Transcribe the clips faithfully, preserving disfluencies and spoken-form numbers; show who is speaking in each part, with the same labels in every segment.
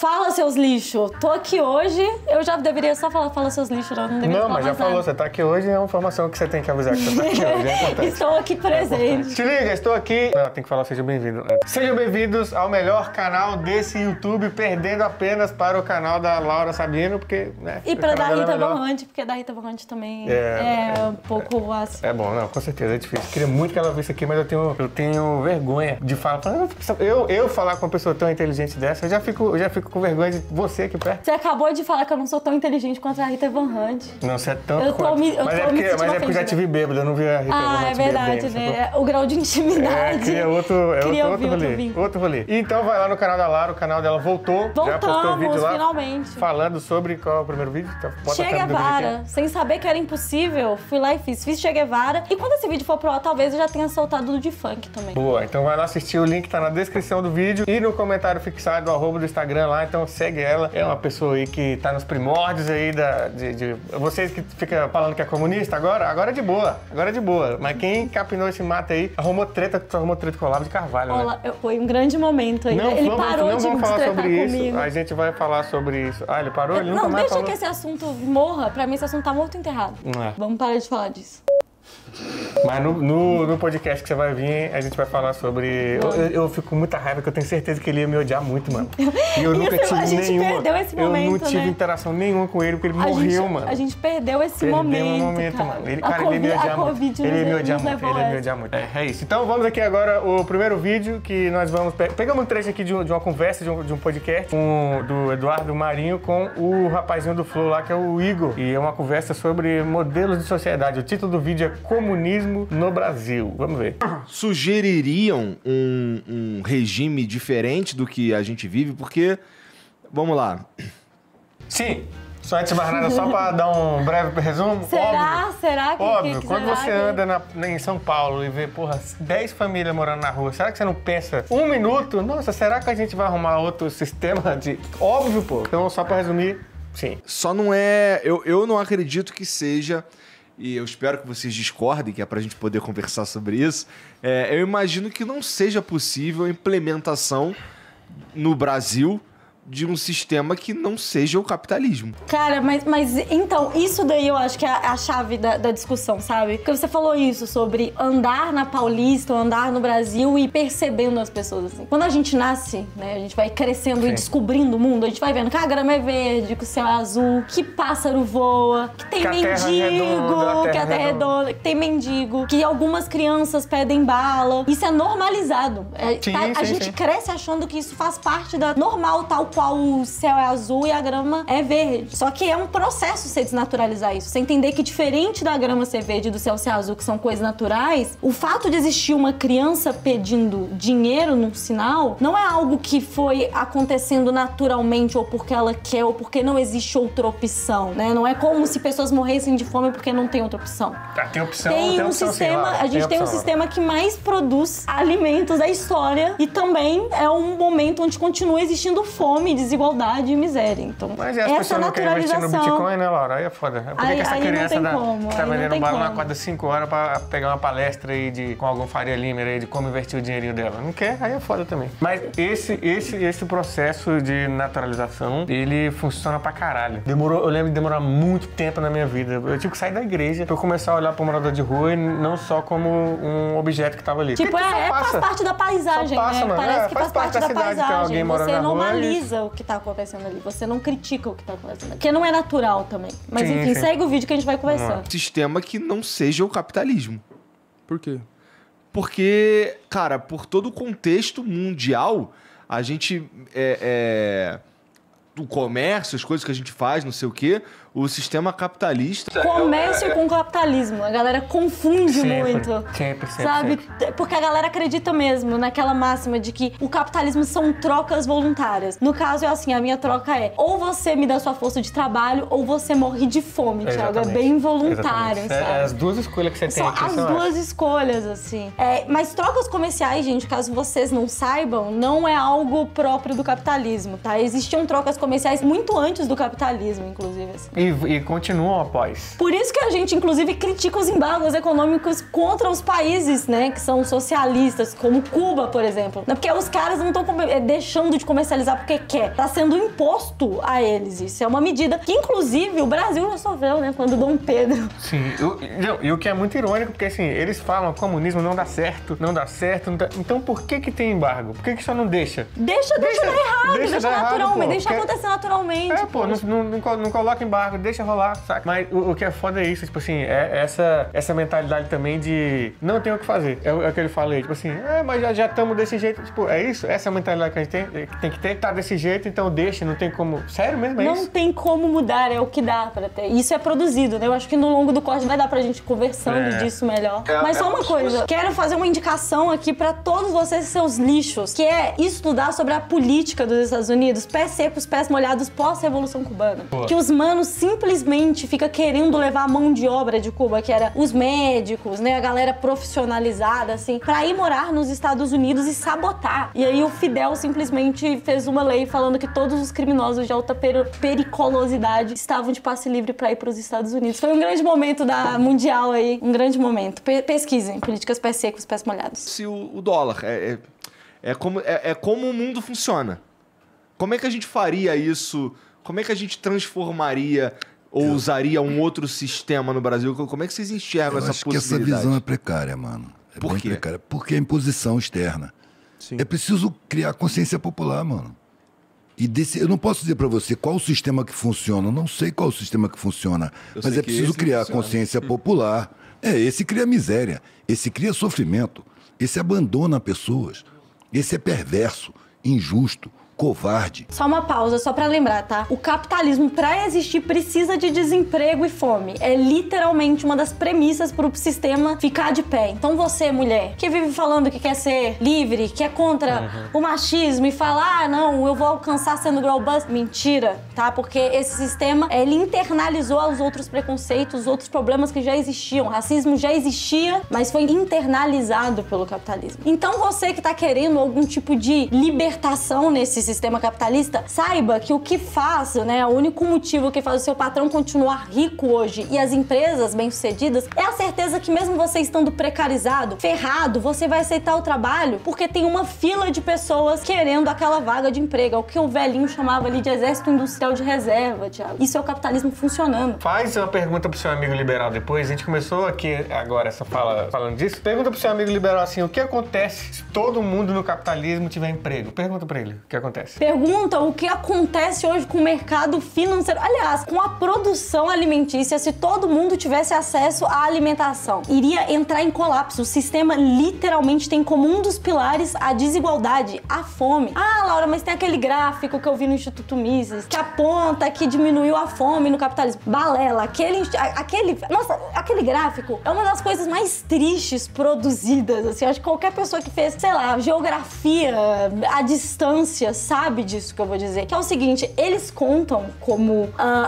Speaker 1: Fala, seus lixos. Tô aqui hoje, eu já deveria só falar fala, seus lixos, não, não deveria
Speaker 2: Não,
Speaker 1: falar
Speaker 2: mas já
Speaker 1: nada.
Speaker 2: falou, você tá aqui hoje, é uma informação que você tem que avisar que você tá aqui hoje, é importante.
Speaker 1: Estou aqui presente.
Speaker 2: É Te liga, estou aqui... Não, tem que falar seja bem-vindo. Sejam bem-vindos ao melhor canal desse YouTube, perdendo apenas para o canal da Laura Sabino, porque, né...
Speaker 1: E pra da Rita
Speaker 2: é
Speaker 1: Von Hunt, porque da Rita Von Hunt também é,
Speaker 2: É,
Speaker 1: é um pouco assim.
Speaker 2: É bom, não, com certeza, é difícil. Queria muito que ela visse aqui, mas eu tenho, eu tenho vergonha de falar. Eu, eu falar com uma pessoa tão inteligente dessa, eu já fico, eu já fico com vergonha de você aqui perto.
Speaker 1: Você acabou de falar que eu não sou tão inteligente quanto a Rita Von Hunt.
Speaker 2: Não, você é tanto
Speaker 1: Eu tô
Speaker 2: quanto.
Speaker 1: me, eu
Speaker 2: mas
Speaker 1: tô
Speaker 2: é porque,
Speaker 1: me sentindo
Speaker 2: mas é porque eu já
Speaker 1: ofendida.
Speaker 2: tive bêbado, eu não vi a Rita Von
Speaker 1: Ah,
Speaker 2: Hunt
Speaker 1: é verdade,
Speaker 2: bebendo,
Speaker 1: né?
Speaker 2: sacou?
Speaker 1: O grau de
Speaker 2: É,
Speaker 1: intimidade.
Speaker 2: cria outro, é
Speaker 1: Queria
Speaker 2: outro, outro
Speaker 1: ouvir outro
Speaker 2: rolê.
Speaker 1: vínculo.
Speaker 2: Outro rolê. Então vai lá no canal da Lara, o canal dela voltou. Já postou
Speaker 1: Voltamos,
Speaker 2: vídeo lá.
Speaker 1: finalmente.
Speaker 2: Falando sobre qual é o primeiro vídeo. Então, bota
Speaker 1: Che
Speaker 2: a câmera do vídeo
Speaker 1: Guevara,
Speaker 2: aqui.
Speaker 1: sem saber que era impossível, fui lá e fiz. Fiz Che Guevara. E quando esse vídeo for pro ar, talvez eu já tenha soltado do de funk também.
Speaker 2: Boa, então vai lá assistir, o link tá na descrição do vídeo e no comentário fixado, arroba do Instagram lá, então segue ela. É uma pessoa aí que tá nos primórdios aí da, de, de... Vocês que ficam falando que é comunista agora, agora é de boa, agora é de boa. Mas quem capinou esse mato aí, arrumou treta, arrumou treta com o Olavo de Carvalho,
Speaker 1: Olá,
Speaker 2: né?
Speaker 1: eu- foi um grande momento aí.
Speaker 2: Não,
Speaker 1: Ele
Speaker 2: vamos,
Speaker 1: parou
Speaker 2: não
Speaker 1: de
Speaker 2: vamos falar
Speaker 1: destretar
Speaker 2: sobre
Speaker 1: comigo.
Speaker 2: isso, a gente vai falar sobre isso. Ah, ele parou? Ele nunca
Speaker 1: Não,
Speaker 2: mais
Speaker 1: deixa
Speaker 2: falou.
Speaker 1: que esse assunto morra. Pra mim, esse assunto tá morto e enterrado.
Speaker 2: Não é.
Speaker 1: Vamos parar de falar disso.
Speaker 2: Mas no, no, no podcast que você vai vir, a gente vai falar sobre... Eu, eu, eu fico com muita raiva, que eu tenho certeza que ele ia me odiar muito, mano. E eu nunca
Speaker 1: Isso,
Speaker 2: tive
Speaker 1: a gente
Speaker 2: nenhuma...
Speaker 1: perdeu esse
Speaker 2: eu
Speaker 1: momento,
Speaker 2: não tive
Speaker 1: né?
Speaker 2: interação nenhuma com ele, porque ele
Speaker 1: A
Speaker 2: morreu,
Speaker 1: gente,
Speaker 2: mano.
Speaker 1: A gente perdeu esse
Speaker 2: Perdeu
Speaker 1: momento,
Speaker 2: um momento,
Speaker 1: cara.
Speaker 2: mano. Ele,
Speaker 1: a
Speaker 2: cara,
Speaker 1: COVID,
Speaker 2: ele ia me odiar
Speaker 1: a
Speaker 2: muito.
Speaker 1: COVID
Speaker 2: Ele ia me
Speaker 1: nos-
Speaker 2: odiar
Speaker 1: nos
Speaker 2: muito.
Speaker 1: levou
Speaker 2: Ele ia
Speaker 1: a
Speaker 2: me
Speaker 1: essa.
Speaker 2: odiar muito. É, é isso. Então vamos aqui agora o primeiro vídeo que nós vamos... Pe pegamos um trecho aqui de, um, de uma conversa, de um, de um podcast com, do Eduardo Marinho com o rapazinho do Flow lá, que é o Igor. E é uma conversa sobre modelos de sociedade. O título do vídeo é Comunismo no Brasil. Vamos ver.
Speaker 3: Sugeririam um, um regime diferente do que a gente vive? Porque, vamos lá,
Speaker 2: Sim. Só antes de mais nada, só pra dar um breve resumo.
Speaker 1: Será?
Speaker 2: Óbvio,
Speaker 1: Será que...
Speaker 2: óbvio
Speaker 1: que,
Speaker 2: quando
Speaker 1: será
Speaker 2: você
Speaker 1: que...
Speaker 2: anda na- em São Paulo e vê, porra, dez famílias morando na rua, será que você não pensa um minuto? Nossa, será que a gente vai arrumar outro sistema de... Óbvio, pô. Então, só pra resumir, sim.
Speaker 3: só não é... Eu, eu não acredito que seja, e eu espero que vocês discordem, que é pra gente poder conversar sobre isso, é, eu imagino que não seja possível a implementação no Brasil de um sistema que não seja o capitalismo.
Speaker 1: Cara, mas, mas então, isso daí eu acho que é a, a chave da, da discussão, sabe? Porque você falou isso sobre andar na Paulista, ou andar no Brasil e percebendo as pessoas, assim. Quando a gente nasce, né, a gente vai crescendo
Speaker 2: Sim.
Speaker 1: e descobrindo o mundo, a gente vai vendo que a grama é verde, que o céu é azul, que pássaro voa, que tem
Speaker 2: Que a terra é
Speaker 1: mendigo,
Speaker 2: redonda, a
Speaker 1: que a
Speaker 2: terra
Speaker 1: terra
Speaker 2: é
Speaker 1: é redonda, que tem mendigo, que algumas crianças pedem bala. Isso é normalizado. É,
Speaker 2: Sim,
Speaker 1: tá- a
Speaker 2: sim,
Speaker 1: gente
Speaker 2: sim.
Speaker 1: cresce achando que isso faz parte da normal, tal qual o céu é azul e a grama é verde. Só que é um processo você desnaturalizar isso. Você entender que diferente da grama ser verde e do céu ser azul, que são coisas naturais, o fato de existir uma criança pedindo dinheiro num sinal não é algo que foi acontecendo naturalmente ou porque ela quer ou porque não existe outra opção, né? Não é como se pessoas morressem de fome porque não tem outra opção.
Speaker 2: Ah, tem opção,
Speaker 1: Tem
Speaker 2: tem
Speaker 1: um
Speaker 2: opção, sim,
Speaker 1: sistema,
Speaker 2: Laura.
Speaker 1: a gente tem um
Speaker 2: opção,
Speaker 1: sistema que mais produz alimentos da história e também é um momento onde continua existindo fome, desigualdade e miséria. Então,
Speaker 2: Mas e as
Speaker 1: essa
Speaker 2: pessoas não querem investir no
Speaker 1: naturalização.
Speaker 2: Bitcoin, né, Laura? Aí é foda. Por que
Speaker 1: Aí-
Speaker 2: que essa
Speaker 1: aí não
Speaker 2: criança
Speaker 1: tem
Speaker 2: da,
Speaker 1: como,
Speaker 2: que tá
Speaker 1: aí não
Speaker 2: vendendo
Speaker 1: tem
Speaker 2: bala na
Speaker 1: como.
Speaker 2: quadra cinco horas pra pegar uma palestra aí de, com algum Faria Limer aí de como investir o dinheirinho dela? Não quer? Aí é foda também. Mas esse, esse, esse processo de naturalização, ele funciona pra caralho. Demorou, eu lembro de demorar muito tempo na minha vida. Eu tive que sair da igreja pra eu começar a olhar pro morador de rua e não só como um objeto que tava ali.
Speaker 1: Tipo,
Speaker 2: Porque tu só
Speaker 1: é,
Speaker 2: passa.
Speaker 1: faz parte da paisagem,
Speaker 2: Só passa,
Speaker 1: né?
Speaker 2: mano.
Speaker 1: Parece
Speaker 2: É,
Speaker 1: que
Speaker 2: faz
Speaker 1: faz parte,
Speaker 2: parte da
Speaker 1: da
Speaker 2: cidade, tem
Speaker 1: paisagem.
Speaker 2: alguém morando
Speaker 1: Você
Speaker 2: na rua,
Speaker 1: normaliza o que tá acontecendo ali. Você não critica o que tá acontecendo ali. Porque não é natural também. Mas
Speaker 2: Sim,
Speaker 1: enfim,
Speaker 2: sim.
Speaker 1: segue o vídeo que a gente vai conversar.
Speaker 3: Sistema que não seja o capitalismo.
Speaker 4: Por quê?
Speaker 3: Porque, cara, por todo o contexto mundial, a gente... É, é, o comércio, as coisas que a gente faz, não sei o quê, o sistema capitalista...
Speaker 1: Comércio com capitalismo. A galera confunde
Speaker 2: Sempre,
Speaker 1: muito.
Speaker 2: sempre, sempre,
Speaker 1: Sabe?
Speaker 2: sempre.
Speaker 1: Porque a galera acredita mesmo naquela máxima de que o capitalismo são trocas voluntárias. No caso, é assim, a minha troca é ou você me dá sua força de trabalho ou você morre de fome, Thiago. É
Speaker 2: Exatamente.
Speaker 1: bem voluntário,
Speaker 2: Exatamente.
Speaker 1: sabe?
Speaker 2: É as duas escolhas que você tem
Speaker 1: São
Speaker 2: aqui.
Speaker 1: as
Speaker 2: são
Speaker 1: duas
Speaker 2: essas.
Speaker 1: escolhas, assim. É, mas trocas comerciais, gente, caso vocês não saibam, não é algo próprio do capitalismo, tá? Existiam trocas comerciais muito antes do capitalismo, inclusive, assim.
Speaker 2: E e, e continuam após.
Speaker 1: Por isso que a gente, inclusive, critica os embargos econômicos contra os países, né, que são socialistas, como Cuba, por exemplo. Porque os caras não estão deixando de comercializar porque quer. Tá sendo imposto a eles. Isso é uma medida que, inclusive, o Brasil já sofreu, né, quando Dom Pedro...
Speaker 2: Sim, e o que é muito irônico, porque assim, eles falam que o comunismo não dá certo, não dá certo, não dá... Então por que que tem embargo? Por que que só não deixa?
Speaker 1: Deixa, deixa, deixa dar errado, deixa, deixa
Speaker 2: dar
Speaker 1: naturalmente,
Speaker 2: errado,
Speaker 1: deixa
Speaker 2: porque...
Speaker 1: acontecer naturalmente.
Speaker 2: É, pô, não, não, não, não coloca embargo, deixa rolar, saca? Mas o, o que é foda é isso, tipo assim, é essa, essa mentalidade também de não tem o que fazer. É, é o que ele falei, tipo assim, é, mas já estamos desse jeito, tipo, é isso? Essa é a mentalidade que a gente tem, que tem que ter, tá desse jeito, então deixa, não tem como... Sério mesmo, é
Speaker 1: não
Speaker 2: isso?
Speaker 1: Não tem como mudar, é o que dá pra ter. Isso é produzido, né? Eu acho que no longo do corte vai dar pra gente conversando é. disso melhor. É, mas só uma é, coisa, quero fazer uma indicação aqui pra todos vocês e seus lixos, que é estudar sobre a política dos Estados Unidos, pés secos, pés molhados, pós-revolução cubana. Pô. Que os manos simplesmente ficam querendo levar a mão de obra de Cuba, que era os médicos, né, a galera profissionalizada, assim, pra ir morar nos Estados Unidos e sabotar. E aí o Fidel simplesmente fez uma lei falando que todos os criminosos de alta per periculosidade estavam de passe livre pra ir pros Estados Unidos. Foi um grande momento da mundial aí, um grande momento. Pe pesquisem, políticas pés secos, pés molhados.
Speaker 3: Se o, o dólar é, é, é, como, é, é como o mundo funciona. Como é que a gente faria isso? Como é que a gente transformaria ou eu... usaria um outro sistema no Brasil? Como é que vocês enxergam
Speaker 4: eu
Speaker 3: essa
Speaker 4: acho
Speaker 3: possibilidade?
Speaker 4: Que essa visão é precária, mano. É
Speaker 3: Por quê?
Speaker 4: Precária. Porque é imposição externa. Sim. É preciso criar consciência popular, mano. E desse, eu não posso dizer para você qual o sistema que funciona. Eu não sei qual o sistema que funciona. Eu mas é preciso criar funciona. consciência popular. É, esse cria miséria. Esse cria sofrimento. Esse abandona pessoas. Esse é perverso, injusto, covarde.
Speaker 1: Só uma pausa, só pra lembrar, tá? O capitalismo, pra existir, precisa de desemprego e fome. É literalmente uma das premissas pro sistema ficar de pé. Então você, mulher, que vive falando que quer ser livre, que é contra uhum. o machismo e fala, ah, não, eu vou alcançar sendo girl boss. Mentira, tá? Porque esse sistema, ele internalizou os outros preconceitos, os outros problemas que já existiam. O racismo já existia, mas foi internalizado pelo capitalismo. Então você que tá querendo algum tipo de libertação nesse sistema capitalista, saiba que o que faz, né, o único motivo que faz o seu patrão continuar rico hoje e as empresas bem-sucedidas é a certeza que mesmo você estando precarizado, ferrado, você vai aceitar o trabalho porque tem uma fila de pessoas querendo aquela vaga de emprego, é o que o velhinho chamava ali de exército industrial de reserva, Thiago. Isso é o capitalismo funcionando.
Speaker 2: Faz uma pergunta pro seu amigo liberal depois, a gente começou aqui agora essa fala falando disso, pergunta pro seu amigo liberal assim, o que acontece se todo mundo no capitalismo tiver emprego? Pergunta pra ele, o que acontece?
Speaker 1: Pergunta o que acontece hoje com o mercado financeiro. Aliás, com a produção alimentícia, se todo mundo tivesse acesso à alimentação, iria entrar em colapso. O sistema literalmente tem como um dos pilares a desigualdade, a fome. Ah, Laura, mas tem aquele gráfico que eu vi no Instituto Mises que aponta que diminuiu a fome no capitalismo. Balela, aquele, aquele, nossa, aquele gráfico é uma das coisas mais tristes produzidas, assim. Acho que qualquer pessoa que fez, sei lá, geografia à distância sabe disso que eu vou dizer, que é o seguinte, eles contam como uh,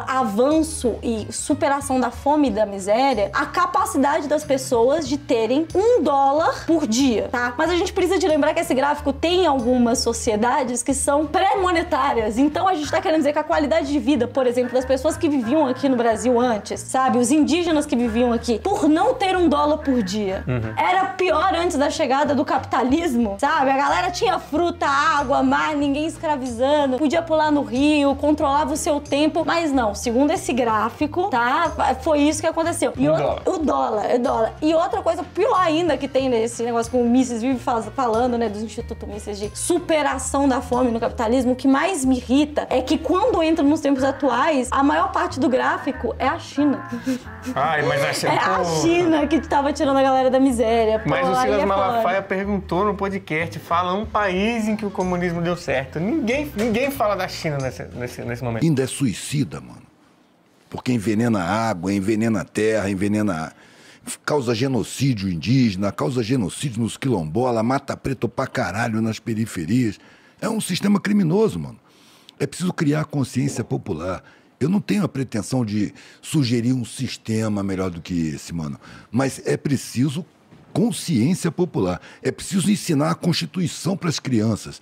Speaker 1: avanço e superação da fome e da miséria a capacidade das pessoas de terem um dólar por dia, tá? Mas a gente precisa de lembrar que esse gráfico tem algumas sociedades que são pré-monetárias, então a gente tá querendo dizer que a qualidade de vida, por exemplo, das pessoas que viviam aqui no Brasil antes, sabe? Os indígenas que viviam aqui, por não ter um dólar por dia, uhum. era pior antes da chegada do capitalismo, sabe? A galera tinha fruta, água, mar, ninguém escravizando, podia pular no rio, controlava o seu tempo, mas não, segundo esse gráfico, tá? Foi isso que aconteceu. E
Speaker 2: o,
Speaker 1: o
Speaker 2: dólar.
Speaker 1: O dólar, o dólar. E outra coisa pior ainda que tem nesse negócio que o Mises vive falando, né, do Instituto Mises de superação da fome no capitalismo, o que mais me irrita é que quando entra nos tempos atuais, a maior parte do gráfico é a China.
Speaker 2: Ai, mas a China...
Speaker 1: É a China que tava tirando a galera da miséria.
Speaker 2: Mas
Speaker 1: Pô,
Speaker 2: o Silas
Speaker 1: é
Speaker 2: Malafaia perguntou no podcast, fala um país em que o comunismo deu certo. Ninguém, ninguém fala da China nesse, nesse, nesse momento.
Speaker 4: Ainda é suicida, mano. Porque envenena a água, envenena a terra, envenena... Causa genocídio indígena, causa genocídio nos quilombola, mata preto pra caralho nas periferias. É um sistema criminoso, mano. É preciso criar consciência popular. Eu não tenho a pretensão de sugerir um sistema melhor do que esse, mano. Mas é preciso consciência popular. É preciso ensinar a Constituição para as crianças.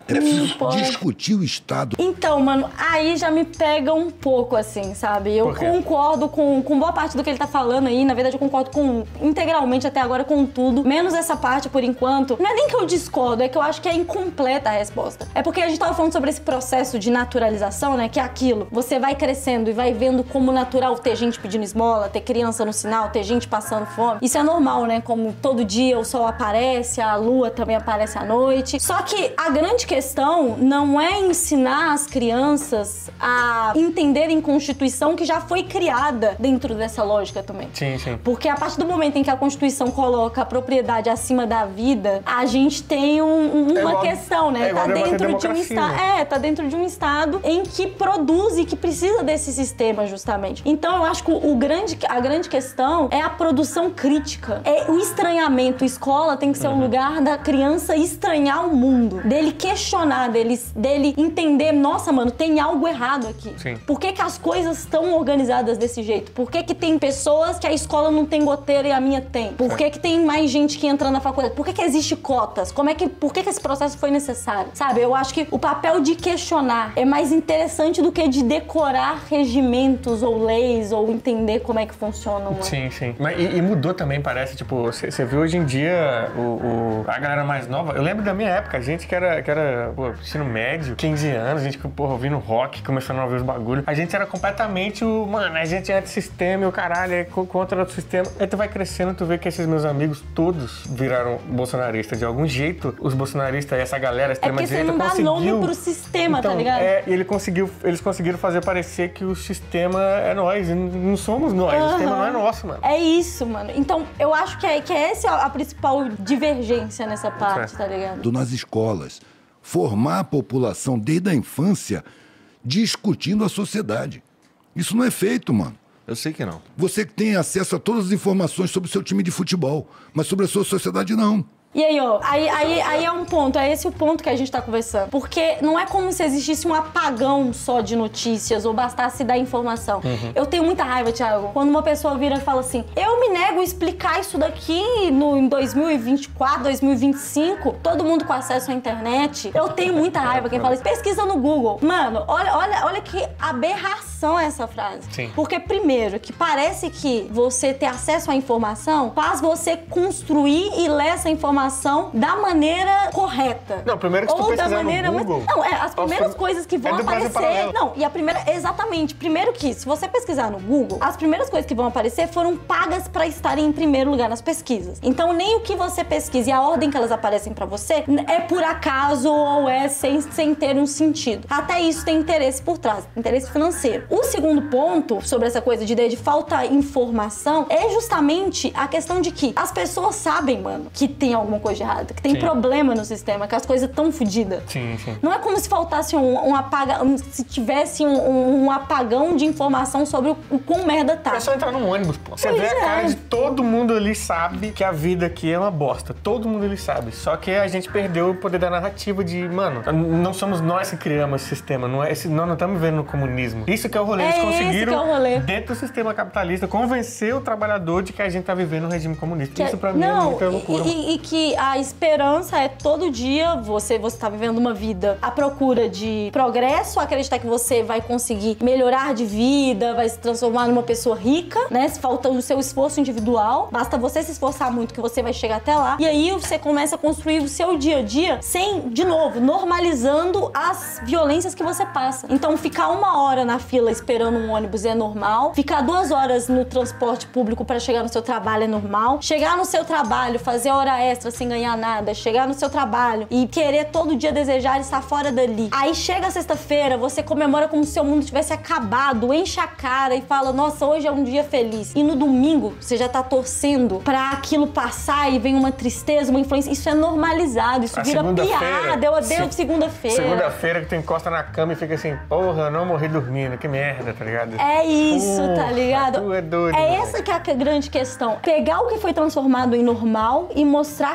Speaker 4: É preciso
Speaker 1: Hum, pode.
Speaker 4: discutir o Estado.
Speaker 1: Então, mano, aí já me pega um pouco, assim, sabe? Eu
Speaker 2: Por quê?
Speaker 1: concordo com, com boa parte do que ele tá falando aí. Na verdade, eu concordo com integralmente até agora com tudo. Menos essa parte, por enquanto. Não é nem que eu discordo, é que eu acho que é incompleta a resposta. É porque a gente tava falando sobre esse processo de naturalização, né? Que é aquilo. Você vai crescendo e vai vendo como natural ter gente pedindo esmola, ter criança no sinal, ter gente passando fome. Isso é normal, né? Como todo dia o sol aparece, a lua também aparece à noite. Só que a grande questão questão não é ensinar as crianças a entenderem Constituição que já foi criada dentro dessa lógica também.
Speaker 2: Sim, sim.
Speaker 1: Porque a partir do momento em que a Constituição coloca a propriedade acima da vida, a gente tem um, uma
Speaker 2: é igual,
Speaker 1: questão, né?
Speaker 2: É igual
Speaker 1: tá dentro de um estado,
Speaker 2: né?
Speaker 1: é, tá dentro de um estado em que produz e que precisa desse sistema justamente. Então eu acho que o grande, a grande questão é a produção crítica. É o estranhamento. Escola tem que ser o
Speaker 2: Uhum.
Speaker 1: lugar da criança estranhar o mundo, dele questionar questionar, dele, dele entender, nossa, mano, tem algo errado aqui.
Speaker 2: Sim.
Speaker 1: Por que que as coisas estão organizadas desse jeito? Por que que tem pessoas que a escola não tem goteira e a minha tem? Por que que tem mais gente que entra na faculdade? Por que que existe cotas? Como é que, por que que esse processo foi necessário? Sabe, eu acho que o papel de questionar é mais interessante do que de decorar regimentos ou leis ou entender como é que funcionam. Né?
Speaker 2: Sim, sim. Mas, e, e mudou também, parece, tipo, você vê hoje em dia o, o, a galera mais nova. Eu lembro da minha época, a gente que era, que era pô, ensino médio, quinze anos, a gente, porra, ouvindo rock, começando a ouvir os bagulhos. A gente era completamente o, mano, a gente é antissistema e o caralho é contra o sistema. Aí tu vai crescendo, tu vê que esses meus amigos todos viraram bolsonaristas. De algum jeito, os bolsonaristas, essa galera extrema-direita
Speaker 1: conseguiu... É porque você não dá nome pro sistema,
Speaker 2: então,
Speaker 1: tá ligado?
Speaker 2: É, e ele conseguiu, eles conseguiram fazer parecer que o sistema é nós, e não somos nós, uhum. O sistema não é nosso, mano.
Speaker 1: É isso, mano. Então, eu acho que é, que é essa a principal divergência nessa parte, é. Tá ligado?
Speaker 4: Nas escolas, formar a população desde a infância discutindo a sociedade. Isso não é feito, mano.
Speaker 3: Eu sei que não.
Speaker 4: Você tem acesso a todas as informações sobre o seu time de futebol, mas sobre a sua sociedade, não.
Speaker 1: E aí, ó, aí, aí, aí é um ponto, é esse o ponto que a gente tá conversando. Porque não é como se existisse um apagão só de notícias ou bastasse dar informação. Uhum. Eu tenho muita raiva, Thiago, quando uma pessoa vira e fala assim, eu me nego a explicar isso daqui no, em dois mil e vinte e quatro, dois mil e vinte e cinco, todo mundo com acesso à internet. Eu tenho muita raiva quem fala isso. Pesquisa no Google. Mano, olha, olha, olha que aberração é essa frase.
Speaker 2: Sim.
Speaker 1: Porque, primeiro, que parece que você ter acesso à informação faz você construir e ler essa informação da maneira correta.
Speaker 2: Não, primeiro que se tu
Speaker 1: Ou da
Speaker 2: pesquisar
Speaker 1: maneira
Speaker 2: no Google...
Speaker 1: Mas, não, é, as primeiras
Speaker 2: Nossa,
Speaker 1: coisas que vão
Speaker 2: é do Brasil
Speaker 1: aparecer...
Speaker 2: Paralelo.
Speaker 1: Não, e a primeira... Exatamente. Primeiro que, se você pesquisar no Google, as primeiras coisas que vão aparecer foram pagas pra estarem em primeiro lugar nas pesquisas. Então, nem o que você pesquisa e a ordem que elas aparecem pra você é por acaso ou é sem, sem ter um sentido. Até isso tem interesse por trás, interesse financeiro. O segundo ponto sobre essa coisa de ideia de falta informação é justamente a questão de que as pessoas sabem, mano, que tem alguma coisa de errado, que tem
Speaker 2: Sim.
Speaker 1: problema no sistema, que as coisas estão fodidas.
Speaker 2: Sim, sim.
Speaker 1: Não é como se faltasse um, um apagão, se tivesse um, um, um apagão de informação sobre o, o quão merda tá.
Speaker 2: É só entrar num ônibus, pô. Você
Speaker 1: Pois
Speaker 2: vê a cara
Speaker 1: é.
Speaker 2: de todo mundo ali sabe que a vida aqui é uma bosta. Todo mundo ali sabe. Só que a gente perdeu o poder da narrativa de, mano, não somos nós que criamos esse sistema. Não é esse, nós não estamos vivendo no comunismo. Isso que é o rolê.
Speaker 1: É
Speaker 2: Eles
Speaker 1: esse
Speaker 2: conseguiram,
Speaker 1: que é o rolê.
Speaker 2: dentro do sistema capitalista, convencer o trabalhador de que a gente tá vivendo um regime comunista.
Speaker 1: Que é-
Speaker 2: Isso pra mim
Speaker 1: não,
Speaker 2: é muita loucura.
Speaker 1: E, e, e que a esperança é todo dia você você tá vivendo uma vida à procura de progresso, acreditar que você vai conseguir melhorar de vida, vai se transformar numa pessoa rica, né? Falta o seu esforço individual, basta você se esforçar muito que você vai chegar até lá. E aí você começa a construir o seu dia a dia sem, de novo, normalizando as violências que você passa. Então, ficar uma hora na fila esperando um ônibus é normal, ficar duas horas no transporte público para chegar no seu trabalho é normal, chegar no seu trabalho, fazer hora extra sem ganhar nada, chegar no seu trabalho e querer todo dia desejar estar fora dali. Aí chega a sexta-feira, você comemora como se seu mundo tivesse acabado, enche a cara e fala, nossa, hoje é um dia feliz. E no domingo, você já tá torcendo pra aquilo passar e vem uma tristeza, uma influência. Isso é normalizado, isso
Speaker 2: A
Speaker 1: vira
Speaker 2: segunda-feira-
Speaker 1: piada. Eu odeio
Speaker 2: Se-
Speaker 1: segunda-feira.
Speaker 2: Segunda-feira que tu encosta na cama e fica assim, porra, eu não morri dormindo, que merda, tá ligado?
Speaker 1: É isso, tá
Speaker 2: Porra,
Speaker 1: ligado?
Speaker 2: tu é doido,
Speaker 1: É
Speaker 2: moleque.
Speaker 1: essa que é a grande questão. Pegar o que foi transformado em normal e mostrar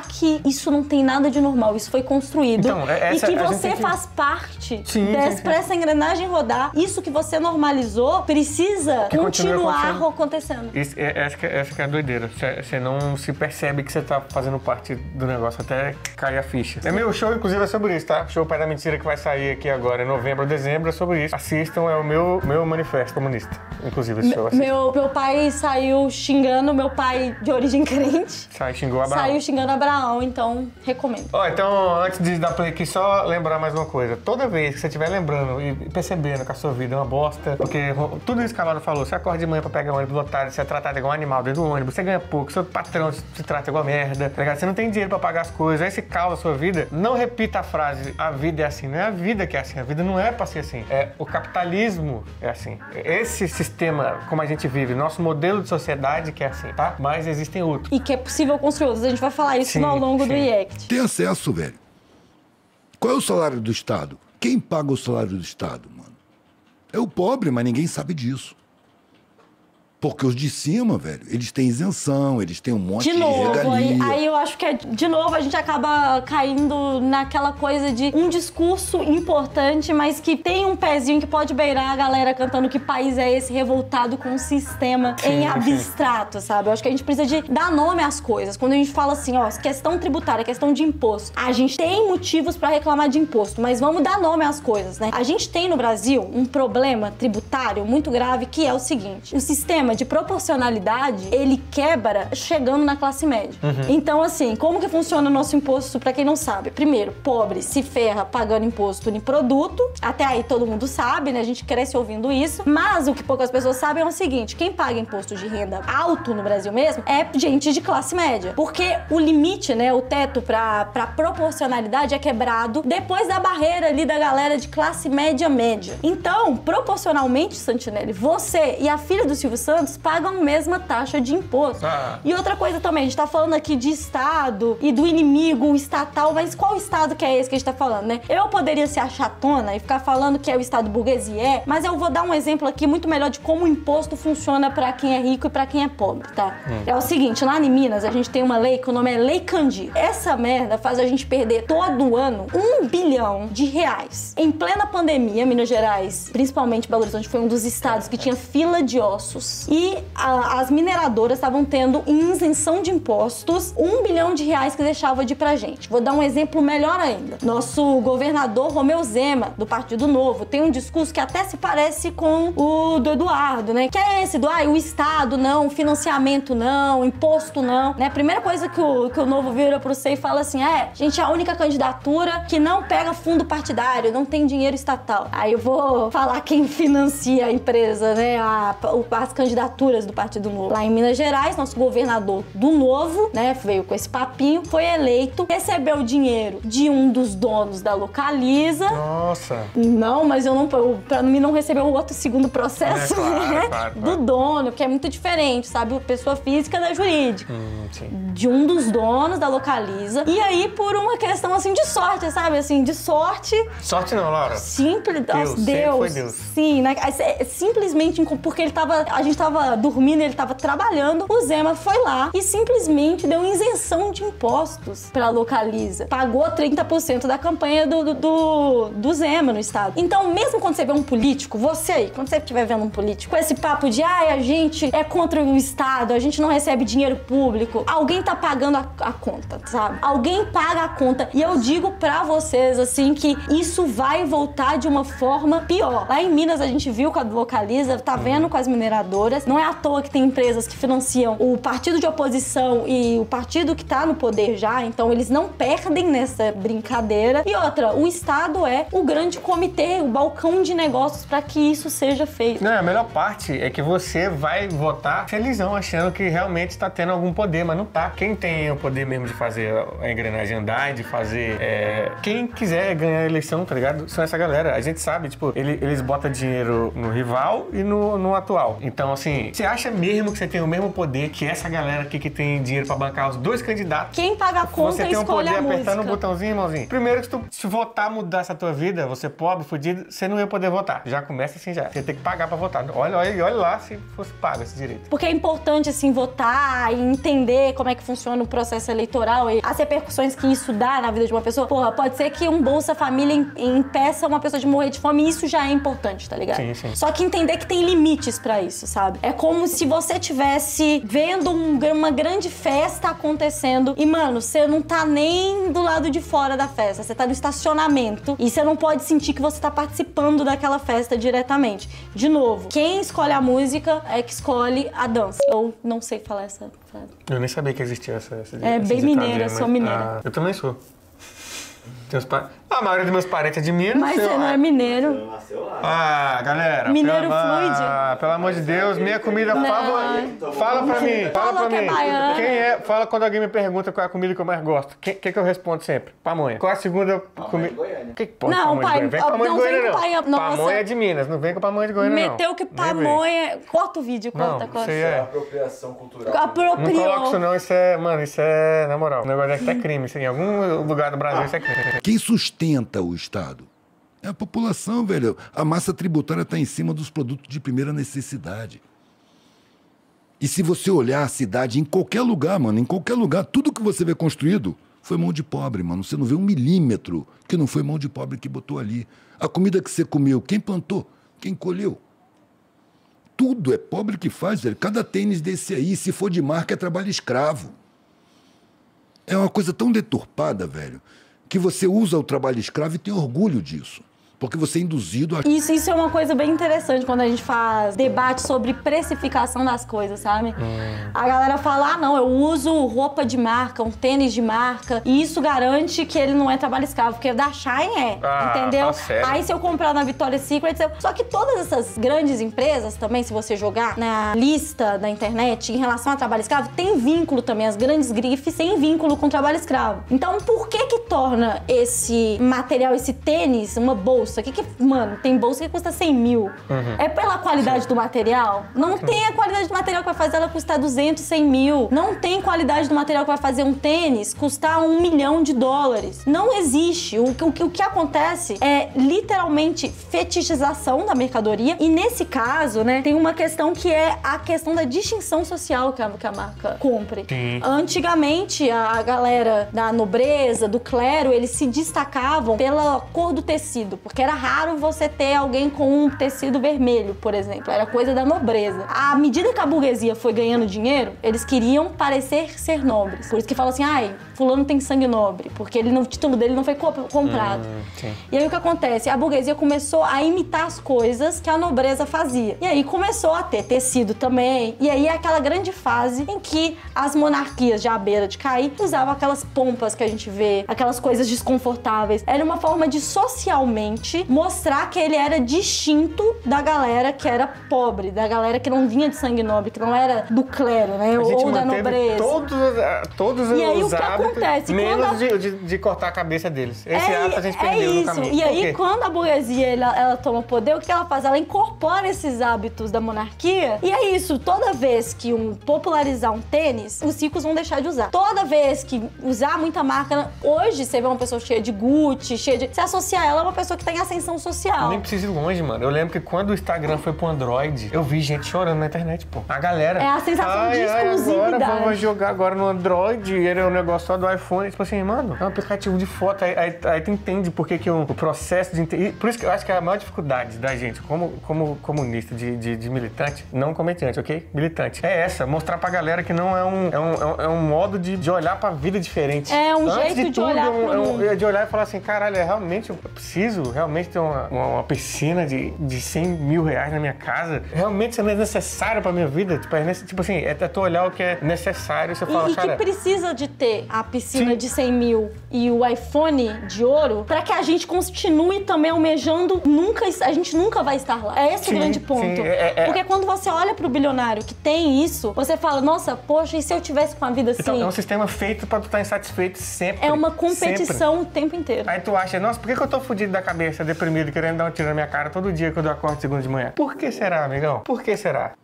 Speaker 1: lembrar que isso não tem nada de normal, isso foi construído.
Speaker 2: Então, essa,
Speaker 1: e que
Speaker 2: a gente
Speaker 1: você
Speaker 2: tem que...
Speaker 1: faz parte
Speaker 2: sim,
Speaker 1: dessa,
Speaker 2: sim, sim.
Speaker 1: pra essa engrenagem rodar. Isso que você normalizou precisa
Speaker 2: Que
Speaker 1: continuar acontecendo.
Speaker 2: Isso, é, essa, que, essa que é a doideira. Você, você não se percebe que você tá fazendo parte do negócio até cair a ficha. É meu show, inclusive, é sobre isso, tá? Show Pai da Mentira que vai sair aqui agora em novembro ou dezembro é sobre isso. Assistam, é o meu, meu manifesto comunista. Inclusive, esse show. Assistam.
Speaker 1: Meu, meu pai saiu xingando, meu pai de origem crente.
Speaker 2: Sai, xingou Abraão.
Speaker 1: Saiu xingando Abraão, então recomendo.
Speaker 2: Ó, então, antes de dar play aqui, só lembrar mais uma coisa. Toda vez que você estiver lembrando e percebendo que a sua vida é uma bosta, porque tudo isso que a Laura falou, você acorda de manhã pra pegar o ônibus lotado, você é tratado igual um animal dentro do ônibus, você ganha pouco, seu patrão se trata igual merda, tá ligado? Você não tem dinheiro pra pagar as coisas, aí se causa a sua vida, não repita a frase, a vida é assim. Não é a vida que é assim, a vida não é pra ser assim. É, o capitalismo é assim. Esse sistema, como a gente vive, nosso modelo de sociedade que é assim, tá? Mas existem outros.
Speaker 1: E que é possível construir outros. A gente vai falar isso
Speaker 2: Sim,
Speaker 1: ao longo
Speaker 2: sim.
Speaker 1: do I E C T.
Speaker 4: Tem acesso, velho. Qual é o salário do Estado? Quem paga o salário do Estado, mano? É o pobre, mas ninguém sabe disso. Porque os de cima, velho, eles têm isenção, eles têm um monte
Speaker 1: De
Speaker 4: de,
Speaker 1: novo, aí,
Speaker 4: regalia.
Speaker 1: aí eu acho que, é, de novo, a gente acaba caindo naquela coisa de um discurso importante, mas que tem um pezinho que pode beirar a galera cantando que país é esse, revoltado com o sistema
Speaker 2: Sim,
Speaker 1: em abstrato, sabe? Eu acho que a gente precisa de dar nome às coisas. Quando a gente fala assim, ó, questão tributária, questão de imposto, a gente tem motivos pra reclamar de imposto, mas vamos dar nome às coisas, né? A gente tem no Brasil um problema tributário muito grave, que é o seguinte: o sistema de proporcionalidade, ele quebra chegando na classe média. Uhum. Então, assim, como que funciona o nosso imposto, pra quem não sabe? Primeiro, pobre se ferra pagando imposto em produto, até aí todo mundo sabe, né? A gente cresce ouvindo isso, mas o que poucas pessoas sabem é o seguinte: quem paga imposto de renda alto no Brasil mesmo é gente de classe média, porque o limite, né, o teto pra, pra proporcionalidade é quebrado depois da barreira ali da galera de classe média média. Então, proporcionalmente, Santinelli, você e a filha do Silvio Santos pagam a mesma taxa de imposto.
Speaker 2: Ah.
Speaker 1: E outra coisa também, a gente tá falando aqui de Estado e do inimigo estatal, mas qual Estado que é esse que a gente tá falando, né? Eu poderia ser a chatona e ficar falando que é o Estado burguesia, mas eu vou dar um exemplo aqui muito melhor de como o imposto funciona pra quem é rico e pra quem é pobre, tá? Hum. É o seguinte, lá em Minas a gente tem uma lei que o nome é Lei Candir. Essa merda faz a gente perder todo ano um bilhão de reais. Em plena pandemia, Minas Gerais, principalmente Belo Horizonte, foi um dos estados que tinha fila de ossos. E a, as mineradoras estavam tendo em isenção de impostos um bilhão de reais que deixava de ir pra gente. Vou dar um exemplo melhor ainda. Nosso governador Romeu Zema, do Partido Novo, tem um discurso que até se parece com o do Eduardo, né? Que é esse do, ah, o Estado não, financiamento não, imposto não, né? A primeira coisa que o, que o Novo vira pro C e fala assim, é, gente, é a única candidatura que não pega fundo partidário, não tem dinheiro estatal. Aí eu vou falar quem financia a empresa, né? A, as candidaturas do Partido Novo. Lá em Minas Gerais, nosso governador do Novo, né, veio com esse papinho, foi eleito, recebeu dinheiro de um dos donos da Localiza.
Speaker 2: Nossa!
Speaker 1: Não, mas eu não, eu, pra mim não receber o outro segundo processo,
Speaker 2: é, claro,
Speaker 1: né,
Speaker 2: claro,
Speaker 1: do
Speaker 2: claro.
Speaker 1: dono, que é muito diferente, sabe? Pessoa física da jurídica.
Speaker 2: Hum, sim.
Speaker 1: De um dos donos da Localiza. E aí, por uma questão, assim, de sorte, sabe? Assim, de sorte...
Speaker 2: Sorte não, Laura.
Speaker 1: Simples...
Speaker 2: Deus,
Speaker 1: Deus.
Speaker 2: Deus. Foi Deus.
Speaker 1: Sim, né? Simplesmente porque ele tava... A gente tava dormindo, ele tava trabalhando, o Zema foi lá e simplesmente deu isenção de impostos pra Localiza. Pagou trinta por cento da campanha do, do, do Zema no estado. Então, mesmo quando você vê um político, você aí, quando você estiver vendo um político, com esse papo de, ai, a gente é contra o Estado, a gente não recebe dinheiro público, alguém tá pagando a, a conta, sabe? Alguém paga a conta. E eu digo pra vocês, assim, que isso vai voltar de uma forma pior. Lá em Minas, a gente viu com a Localiza, tá vendo com as mineradoras. Não é à toa que tem empresas que financiam o partido de oposição e o partido que tá no poder já, então eles não perdem nessa brincadeira. E outra, o Estado é o grande comitê, o balcão de negócios para que isso seja feito.
Speaker 2: Não, a melhor parte é que você vai votar felizão, achando que realmente tá tendo algum poder, mas não tá. Quem tem o poder mesmo de fazer a engrenagem andar, de fazer... É... Quem quiser ganhar a eleição, tá ligado? São essa galera. A gente sabe, tipo, ele, eles botam dinheiro no rival e no, no atual. Então, assim, você acha mesmo que você tem o mesmo poder que essa galera aqui que tem dinheiro pra bancar os dois candidatos?
Speaker 1: Quem paga a conta
Speaker 2: Você tem o
Speaker 1: escolhe
Speaker 2: poder
Speaker 1: a música.
Speaker 2: apertando um botãozinho, irmãozinho? Primeiro que se tu se votar mudasse a tua vida, você pobre, fudido, você não ia poder votar. Já começa assim já. Você tem que pagar pra votar. Olha, olha, olha lá se fosse pago esse direito.
Speaker 1: Porque é importante, assim, votar e entender como é que funciona o processo eleitoral e as repercussões que isso dá na vida de uma pessoa. Porra, pode ser que um Bolsa Família im- impeça uma pessoa de morrer de fome e isso já é importante, tá ligado?
Speaker 2: Sim, sim.
Speaker 1: Só que entender que tem limites pra isso, sabe? É como se você tivesse vendo um- uma grande festa acontecendo e, mano, você não tá nem do lado de fora da festa, você tá no estacionamento e você não pode sentir que você tá participando daquela festa diretamente. De novo, quem escolhe a música é que escolhe a dança. Eu não sei falar essa frase.
Speaker 2: Eu nem sabia que existia essa. essa
Speaker 1: É
Speaker 2: essa
Speaker 1: bem
Speaker 2: ditadinha,
Speaker 1: mineira, eu
Speaker 2: mas-
Speaker 1: sou mineira.
Speaker 2: Ah, eu também sou. Teus pa... A maioria dos meus parentes é de Minas.
Speaker 1: Mas
Speaker 2: eu-
Speaker 1: você não é mineiro.
Speaker 2: Ah, galera.
Speaker 1: Mineiro
Speaker 2: pelo,
Speaker 1: fluide?
Speaker 2: Ah, pelo amor de Deus, minha comida
Speaker 1: Não.
Speaker 2: favorita. Fala pra mim, fala
Speaker 1: Fala
Speaker 2: pra
Speaker 1: que é
Speaker 2: mim.
Speaker 1: baiano.
Speaker 2: Quem é? Fala quando alguém me pergunta qual é a comida que eu mais gosto. O que, que, que eu respondo sempre? Pamonha. Qual é a segunda comida? Que que pode
Speaker 1: Não,
Speaker 2: pamonha
Speaker 1: pai,
Speaker 2: de Goiânia? Vem com pamonha
Speaker 1: não
Speaker 2: de
Speaker 1: vem
Speaker 2: Goiânia,
Speaker 1: com
Speaker 2: não.
Speaker 1: pamonha- nossa.
Speaker 2: Pamonha é de Minas, não vem com pamonha de Goiânia, não.
Speaker 1: Meteu que
Speaker 2: Nem vem.
Speaker 1: pamonha... Corta o vídeo, corta,
Speaker 2: Não,
Speaker 1: corta.
Speaker 2: você é.
Speaker 3: Apropriação cultural.
Speaker 2: Não
Speaker 1: Apropriou.
Speaker 2: coloca isso não, isso é, mano, isso é, na moral, o negócio é que é crime, isso em algum lugar do Brasil isso é crime.
Speaker 4: Quem sustenta o Estado? É a população, velho. A massa tributária está em cima dos produtos de primeira necessidade. E se você olhar a cidade em qualquer lugar, mano, em qualquer lugar, tudo que você vê construído foi mão de pobre, mano. Você não vê um milímetro que não foi mão de pobre que botou ali. A comida que você comeu, quem plantou? Quem colheu? Tudo é pobre que faz, velho. Cada tênis desse aí, se for de marca, é trabalho escravo. É uma coisa tão deturpada, velho, que você usa o trabalho escravo e tem orgulho disso. Porque você é induzido a...
Speaker 1: Isso, isso é uma coisa bem interessante quando a gente faz debate sobre precificação das coisas, sabe?
Speaker 2: Hum.
Speaker 1: A galera fala, ah, não, eu uso roupa de marca, um tênis de marca, e isso garante que ele não é trabalho escravo, porque da Shine é,
Speaker 2: Ah,
Speaker 1: entendeu?
Speaker 2: tá sério.
Speaker 1: Aí se eu comprar na Victoria's Secret... eu- Só que todas essas grandes empresas também, se você jogar na lista da internet em relação a trabalho escravo, tem vínculo também, as grandes grifes têm vínculo com trabalho escravo. Então, por que que torna esse material, esse tênis, uma bolsa? Que que, mano, tem bolsa que custa cem mil. É pela qualidade do material? Não tem a qualidade do material que vai fazer ela custar duzentos, cem mil. Não tem qualidade do material que vai fazer um tênis custar um milhão de dólares. Não existe. O, o, o que acontece é literalmente fetichização da mercadoria. E nesse caso, né, tem uma questão que é a questão da distinção social que a, que a marca cumpre.
Speaker 2: Sim.
Speaker 1: Antigamente, a galera da nobreza, do clero, eles se destacavam pela cor do tecido, porque era raro você ter alguém com um tecido vermelho, por exemplo. Era coisa da nobreza. À medida que a burguesia foi ganhando dinheiro, eles queriam parecer ser nobres. Por isso que falam assim, ai, fulano tem sangue nobre, porque ele, o título dele não foi co- comprado.
Speaker 2: Hum, sim.
Speaker 1: E aí o que acontece? A burguesia começou a imitar as coisas que a nobreza fazia. E aí começou a ter tecido também. E aí é aquela grande fase em que as monarquias já à beira de cair usavam aquelas pompas que a gente vê, aquelas coisas desconfortáveis. Era uma forma de socialmente mostrar que ele era distinto da galera que era pobre, da galera que não vinha de sangue nobre, que não era do clero, né?
Speaker 2: A gente
Speaker 1: Ou da
Speaker 2: manteve
Speaker 1: nobreza.
Speaker 2: todos, os- todos
Speaker 1: E aí,
Speaker 2: os
Speaker 1: o que
Speaker 2: hábitos,
Speaker 1: acontece?
Speaker 2: menos
Speaker 1: Quando a-
Speaker 2: de, de- de cortar a cabeça deles. Esse
Speaker 1: É,
Speaker 2: hábito a gente
Speaker 1: é
Speaker 2: perdeu no
Speaker 1: isso.
Speaker 2: caminho.
Speaker 1: E
Speaker 2: Por
Speaker 1: aí,
Speaker 2: quê?
Speaker 1: quando a burguesia ela, ela toma poder, o que ela faz? Ela incorpora esses hábitos da monarquia. E é isso. Toda vez que um popularizar um tênis, os ricos vão deixar de usar. Toda vez que usar muita marca... Hoje, você vê uma pessoa cheia de Gucci, cheia de... Se associar ela a uma pessoa que tem ascensão social.
Speaker 2: Nem precisa ir longe, mano. Eu lembro que quando o Instagram foi pro Android, eu vi gente chorando na internet, pô. A galera...
Speaker 1: É a sensação
Speaker 2: ai,
Speaker 1: de
Speaker 2: ai,
Speaker 1: exclusividade.
Speaker 2: agora vamos jogar agora no Android. E era um negócio só do iPhone. Tipo assim, mano, é um aplicativo de foto. Aí, aí, aí tu entende por que, que o, o processo de... inte- Por isso que eu acho que é a maior dificuldade da gente, como, como comunista, de, de, de militante, não comerciante, ok? Militante. É essa, mostrar pra galera que não é um, é um, é um, é um modo de, de olhar pra vida diferente.
Speaker 1: É um
Speaker 2: Antes
Speaker 1: jeito de
Speaker 2: tudo,
Speaker 1: olhar
Speaker 2: é um-
Speaker 1: pro
Speaker 2: é um-
Speaker 1: mundo.
Speaker 2: é de olhar e falar assim, caralho, é realmente, eu preciso realmente ter uma, uma, uma piscina de, de cem mil reais na minha casa? Realmente isso não é necessário pra minha vida? Tipo, é nesse- tipo assim, é, é tu olhar o que é necessário e você fala,
Speaker 1: E, e
Speaker 2: cara...
Speaker 1: que precisa de ter a piscina
Speaker 2: Sim.
Speaker 1: de cem mil e o iPhone de ouro pra que a gente continue também almejando nunca... A gente nunca vai estar lá. É esse
Speaker 2: Sim,
Speaker 1: o grande ponto.
Speaker 2: sim, é- é-
Speaker 1: Porque quando você olha pro bilionário que tem isso, você fala, nossa, poxa, e se eu tivesse com a vida assim?
Speaker 2: Então, é um sistema feito pra tu estar insatisfeito sempre.
Speaker 1: É uma
Speaker 2: Sempre.
Speaker 1: competição o tempo inteiro.
Speaker 2: Aí tu acha, nossa, por que, que eu tô fudido da cabeça, deprimido, querendo dar um tiro na minha cara todo dia quando eu acordo segunda de manhã? Por que será, amigão? Por que será?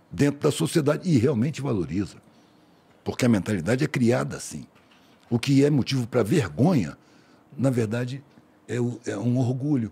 Speaker 4: dentro da sociedade e realmente valoriza. Porque a mentalidade é criada assim. O que é motivo para vergonha, na verdade, é, o, é um orgulho.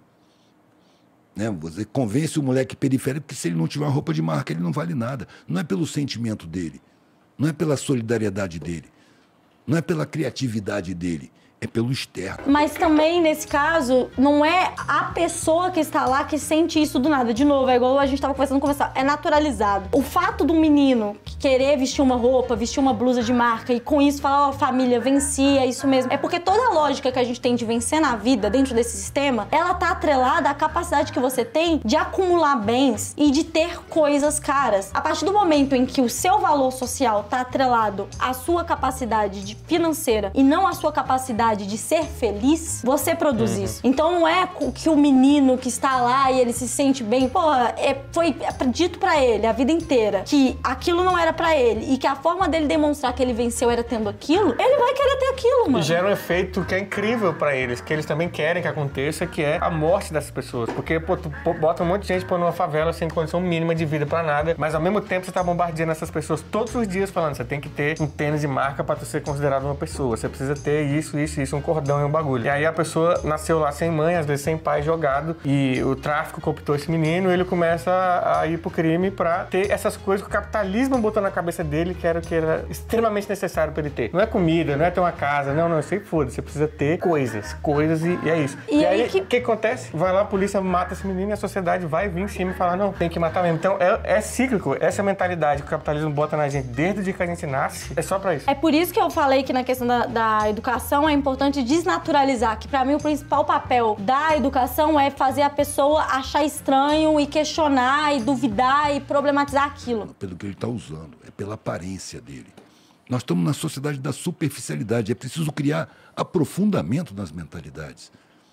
Speaker 4: Né? Você convence o moleque periférico que se ele não tiver uma roupa de marca, ele não vale nada. Não é pelo sentimento dele, não é pela solidariedade dele, não é pela criatividade dele. É pelo externo.
Speaker 1: Mas também, nesse caso, não é a pessoa que está lá que sente isso do nada. De novo, é igual a gente estava conversando, conversar. É naturalizado. O fato do menino querer vestir uma roupa, vestir uma blusa de marca e com isso falar, ó, oh, família, venci, é isso mesmo. É porque toda a lógica que a gente tem de vencer na vida, dentro desse sistema, ela tá atrelada à capacidade que você tem de acumular bens e de ter coisas caras. A partir do momento em que o seu valor social tá atrelado à sua capacidade de financeira e não à sua capacidade de ser feliz, você produz uhum. isso. Então não é que o menino que está lá e ele se sente bem, porra, é, foi dito pra ele a vida inteira que aquilo não era pra ele e que a forma dele demonstrar que ele venceu era tendo aquilo, ele vai querer ter aquilo, mano.
Speaker 2: E gera um efeito que é incrível pra eles, que eles também querem que aconteça, que é a morte dessas pessoas. Porque, pô, tu bota um monte de gente pô, numa favela sem condição mínima de vida pra nada, mas ao mesmo tempo você tá bombardeando essas pessoas todos os dias falando, você tem que ter um tênis de marca pra tu ser considerado uma pessoa, você precisa ter isso, isso, isso, um cordão e um bagulho. E aí a pessoa nasceu lá sem mãe, às vezes sem pai, jogado, e o tráfico cooptou esse menino, e ele começa a ir pro crime pra ter essas coisas que o capitalismo botou na cabeça dele, que era o que era extremamente necessário pra ele ter. Não é comida, não é ter uma casa, não, não, sei foda, você precisa ter coisas, coisas e, e é isso.
Speaker 1: E,
Speaker 2: e
Speaker 1: aí
Speaker 2: o
Speaker 1: que...
Speaker 2: que... que acontece? Vai lá, a polícia mata esse menino e a sociedade vai vir em cima e falar, não, tem que matar mesmo. Então é, é cíclico, essa mentalidade que o capitalismo bota na gente desde o dia que a gente nasce, é só pra isso.
Speaker 1: É por isso que eu falei que na questão da, da educação é importante desnaturalizar, que pra mim o principal papel da educação é fazer a pessoa achar estranho e questionar e duvidar e problematizar aquilo.
Speaker 4: Pelo que ele está usando, é pela aparência dele. Nós estamos na sociedade da superficialidade, é preciso criar aprofundamento nas mentalidades.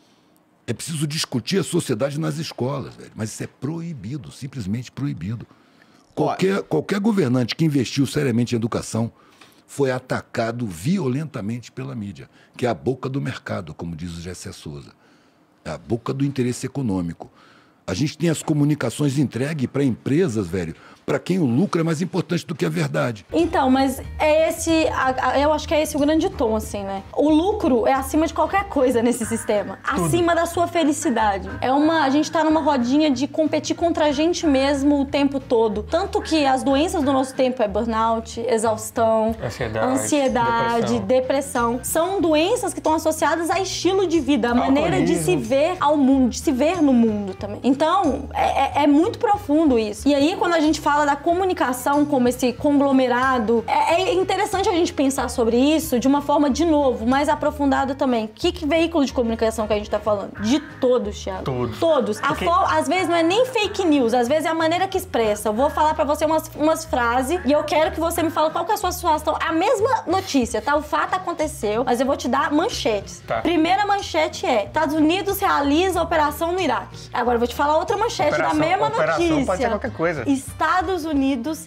Speaker 4: É preciso discutir a sociedade nas escolas, velho, mas isso é proibido, simplesmente proibido. Qualquer, qualquer governante que investiu seriamente em educação foi atacado violentamente pela mídia, que é a boca do mercado, como diz o Gessé Souza. É a boca do interesse econômico. A gente tem as comunicações entregues para empresas, velho, para quem o lucro é mais importante do que a verdade.
Speaker 1: Então, mas é esse, a, a, eu acho que é esse o grande tom, assim, né? O lucro é acima de qualquer coisa nesse sistema. Tudo. Acima da sua felicidade. É uma, a gente tá numa rodinha de competir contra a gente mesmo o tempo todo. Tanto que as doenças do nosso tempo é burnout, exaustão,
Speaker 2: ansiedade,
Speaker 1: ansiedade depressão. depressão. São doenças que estão associadas a estilo de vida, a maneira de se ver ao mundo, de se ver no mundo também. Então, é, é, é muito profundo isso. E aí, quando a gente fala da comunicação como esse conglomerado, é, é interessante a gente pensar sobre isso de uma forma, de novo, mais aprofundada também. Que, que veículo de comunicação que a gente tá falando? De todos, Thiago.
Speaker 2: Todos.
Speaker 1: Todos.
Speaker 2: Porque...
Speaker 1: For, às vezes não é nem fake news, às vezes é a maneira que expressa. Eu vou falar pra você umas, umas frases e eu quero que você me fale qual que é a sua situação. A mesma notícia, tá? O fato aconteceu, mas eu vou te dar manchetes.
Speaker 2: Tá.
Speaker 1: Primeira manchete é: Estados Unidos realiza operação no Iraque. Agora eu vou te falar outra manchete
Speaker 2: operação,
Speaker 1: da mesma
Speaker 2: operação
Speaker 1: notícia.
Speaker 2: Pode ser qualquer coisa.
Speaker 1: Estados Unidos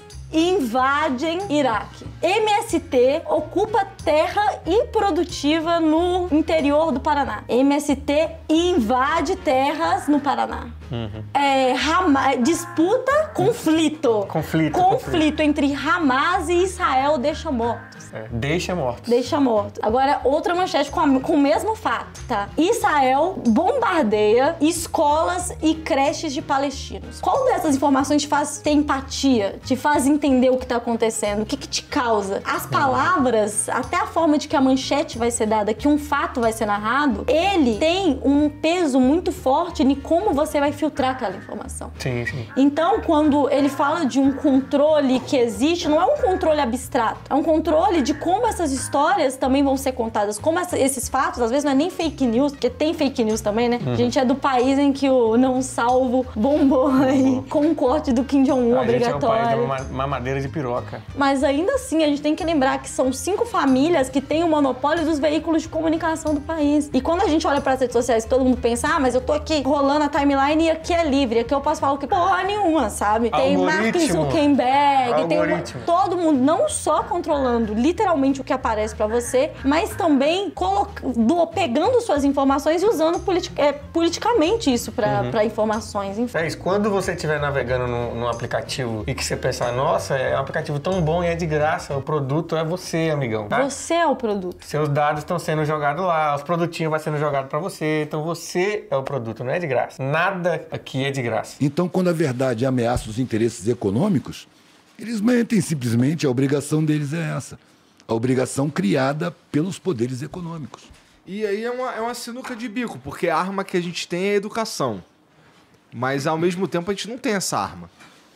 Speaker 1: invadem Iraque. M S T ocupa terra improdutiva no interior do Paraná. M S T invade terras no Paraná.
Speaker 2: Uhum.
Speaker 1: É, Hamas, disputa, conflito.
Speaker 2: Conflito.
Speaker 1: Conflito
Speaker 2: conflito.
Speaker 1: entre Hamas e Israel deixa mortos.
Speaker 2: É, deixa mortos.
Speaker 1: Deixa morto. Agora, outra manchete com, a, com o mesmo fato, tá? Israel bombardeia escolas e creches de palestinos. Qual dessas informações te faz ter empatia? Te faz entender o que tá acontecendo? O que que te causa? As palavras, até a forma de que a manchete vai ser dada, que um fato vai ser narrado, ele tem um peso muito forte em como você vai filtrar aquela informação.
Speaker 2: Sim, sim.
Speaker 1: Então, quando ele fala de um controle que existe, não é um controle abstrato, é um controle de como essas histórias também vão ser contadas, como essa, esses fatos, às vezes não é nem fake news, porque tem fake news também, né? Uhum. A gente é do país em que o não salvo bombou aí, com um corte do Kim Jong-un obrigatório.
Speaker 2: A gente é o país da mamadeira de piroca.
Speaker 1: Mas ainda assim, a gente tem que lembrar que são cinco famílias que têm o monopólio dos veículos de comunicação do país. E quando a gente olha para as redes sociais e todo mundo pensa, ah, mas eu tô aqui rolando a timeline e aqui é livre, aqui eu posso falar o que porra nenhuma, sabe? Tem Mark Zuckerberg, tem uma, todo mundo não só controlando literalmente literalmente o que aparece pra você, mas também do, pegando suas informações e usando politi é, politicamente isso pra, uhum. pra informações. Enfim.
Speaker 2: É isso. Quando você estiver navegando num, num aplicativo e que você pensar, nossa, é um aplicativo tão bom e é de graça, o produto é você, amigão. Tá?
Speaker 1: Você é o produto.
Speaker 2: Seus dados estão sendo jogados lá, os produtinhos vão sendo jogados pra você, então você é o produto, não é de graça. Nada aqui é de graça.
Speaker 4: Então, quando a verdade ameaça os interesses econômicos, eles mentem simplesmente, a obrigação deles é essa. A obrigação criada pelos poderes econômicos.
Speaker 3: E aí é uma, é uma sinuca de bico, porque a arma que a gente tem é a educação. Mas, ao mesmo tempo, a gente não tem essa arma.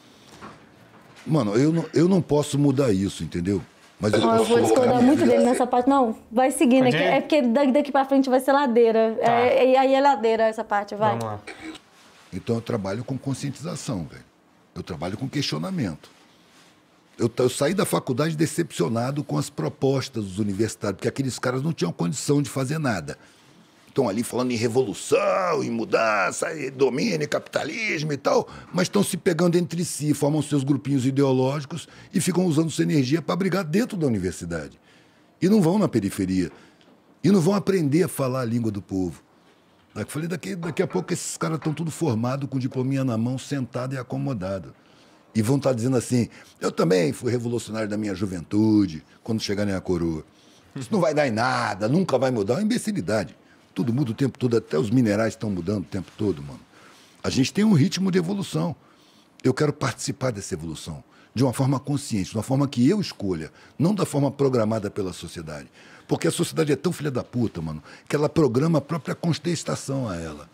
Speaker 4: Mano, eu não, eu não posso mudar isso, entendeu? Mas eu,
Speaker 1: não, eu vou discordar muito dele nessa parte. Não, vai seguindo. É, que, é porque daqui pra frente vai ser ladeira. Tá. É, e aí é ladeira essa parte, vai.
Speaker 2: Vamos lá.
Speaker 4: Então eu trabalho com conscientização, velho. Eu trabalho com questionamento. Eu, eu saí da faculdade decepcionado com as propostas dos universitários, porque aqueles caras não tinham condição de fazer nada. Estão ali falando em revolução, em mudança, em domínio, capitalismo e tal, mas estão se pegando entre si, formam seus grupinhos ideológicos e ficam usando sua energia para brigar dentro da universidade. E não vão na periferia. E não vão aprender a falar a língua do povo. Eu falei, daqui, daqui a pouco esses caras estão tudo formados, com diplominha na mão, sentado e acomodado. E vão estar dizendo assim, eu também fui revolucionário da minha juventude, quando chegarem a coroa. Isso não vai dar em nada, nunca vai mudar, é uma imbecilidade. Tudo muda o tempo todo, até os minerais estão mudando o tempo todo, mano. A gente tem um ritmo de evolução. Eu quero participar dessa evolução, de uma forma consciente, de uma forma que eu escolha, não da forma programada pela sociedade. Porque a sociedade é tão filha da puta, mano, que ela programa a própria contestação a ela.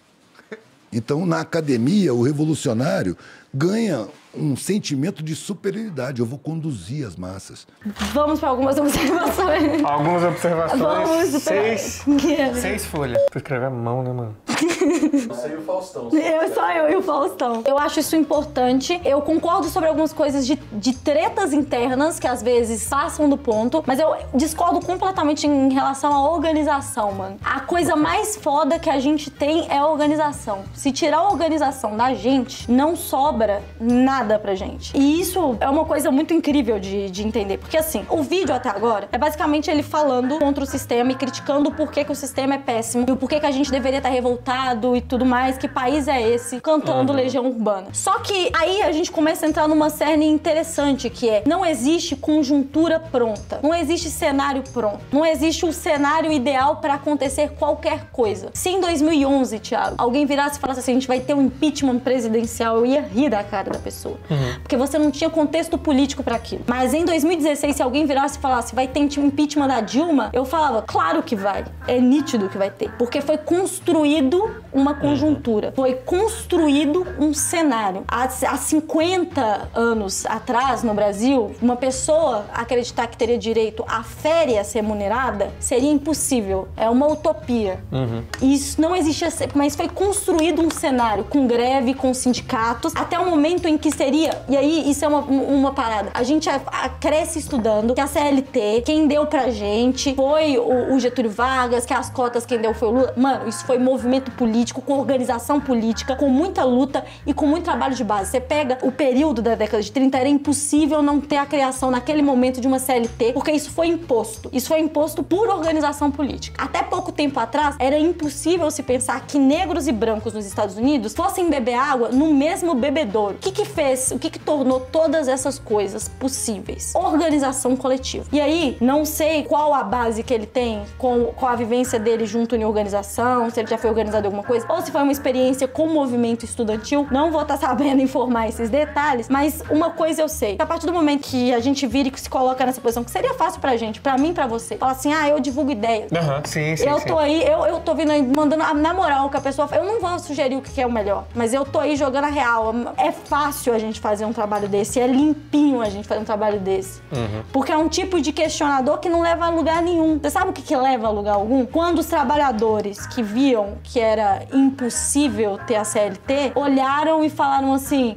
Speaker 4: Então, na academia, o revolucionário ganha um sentimento de superioridade. Eu vou conduzir as massas.
Speaker 1: Vamos para algumas observações.
Speaker 2: Algumas observações.
Speaker 1: Vamos
Speaker 2: seis, seis folhas. Tu escrever a mão, né, mano?
Speaker 3: Você e o Faustão.
Speaker 1: Eu, só eu e o Faustão. Eu acho isso importante. Eu concordo sobre algumas coisas de, de tretas internas que às vezes passam do ponto, mas eu discordo completamente em relação à organização, mano. A coisa mais foda que a gente tem é a organização. Se tirar a organização da gente, não sobra nada pra gente. E isso é uma coisa muito incrível de, de entender. Porque assim, o vídeo até agora é basicamente ele falando contra o sistema e criticando o porquê que o sistema é péssimo e o porquê que a gente deveria estar revoltado e tudo mais, que país é esse, cantando uhum. Legião Urbana. Só que aí a gente começa a entrar numa cerne interessante, que é, não existe conjuntura pronta, não existe cenário pronto, não existe um cenário ideal pra acontecer qualquer coisa. Se em dois mil e onze, Thiago, alguém virasse e falasse assim, a gente vai ter um impeachment presidencial, eu ia rir da cara da pessoa. Uhum. Porque você não tinha contexto político pra aquilo. Mas em dois mil e dezesseis, se alguém virasse e falasse, vai ter impeachment da Dilma, eu falava, claro que vai. É nítido que vai ter. Porque foi construído uma conjuntura. Foi construído um cenário. Há, há cinquenta anos atrás, no Brasil, uma pessoa acreditar que teria direito a férias remunerada seria impossível. É uma utopia. Uhum. Isso não existia, mas foi construído um cenário com greve, com sindicatos, até o momento em que seria, e aí isso é uma, uma parada, a gente a, a, cresce estudando que a C L T, quem deu pra gente foi o, o Getúlio Vargas, que as cotas quem deu foi o Lula. Mano, isso foi movimento político, com organização política, com muita luta e com muito trabalho de base. Você pega o período da década de trinta, era impossível não ter a criação naquele momento de uma C L T, porque isso foi imposto. Isso foi imposto por organização política. Até pouco tempo atrás, era impossível se pensar que negros e brancos nos Estados Unidos fossem beber água no mesmo bebedouro. O que que fez? O que que tornou todas essas coisas possíveis? Organização coletiva. E aí, não sei qual a base que ele tem com, com a vivência dele junto em organização, se ele já foi organizado em alguma coisa, ou se foi uma experiência com o movimento estudantil. Não vou estar sabendo informar esses detalhes, mas uma coisa eu sei, que a partir do momento que a gente vira e se coloca nessa posição, que seria fácil pra gente, pra mim, pra você, fala assim, ah, eu divulgo ideias.
Speaker 2: Uhum, sim, sim,
Speaker 1: eu
Speaker 2: sim.
Speaker 1: tô aí, eu, eu tô vindo aí, mandando, na moral, que a pessoa, eu não vou sugerir o que é o melhor, mas eu tô aí jogando a real. É fácil a gente fazer um trabalho desse, é limpinho a gente fazer um trabalho desse. Uhum. Porque é um tipo de questionador que não leva a lugar nenhum. Você sabe o que que leva a lugar algum? Quando os trabalhadores que viam que era impossível ter a C L T, olharam e falaram assim,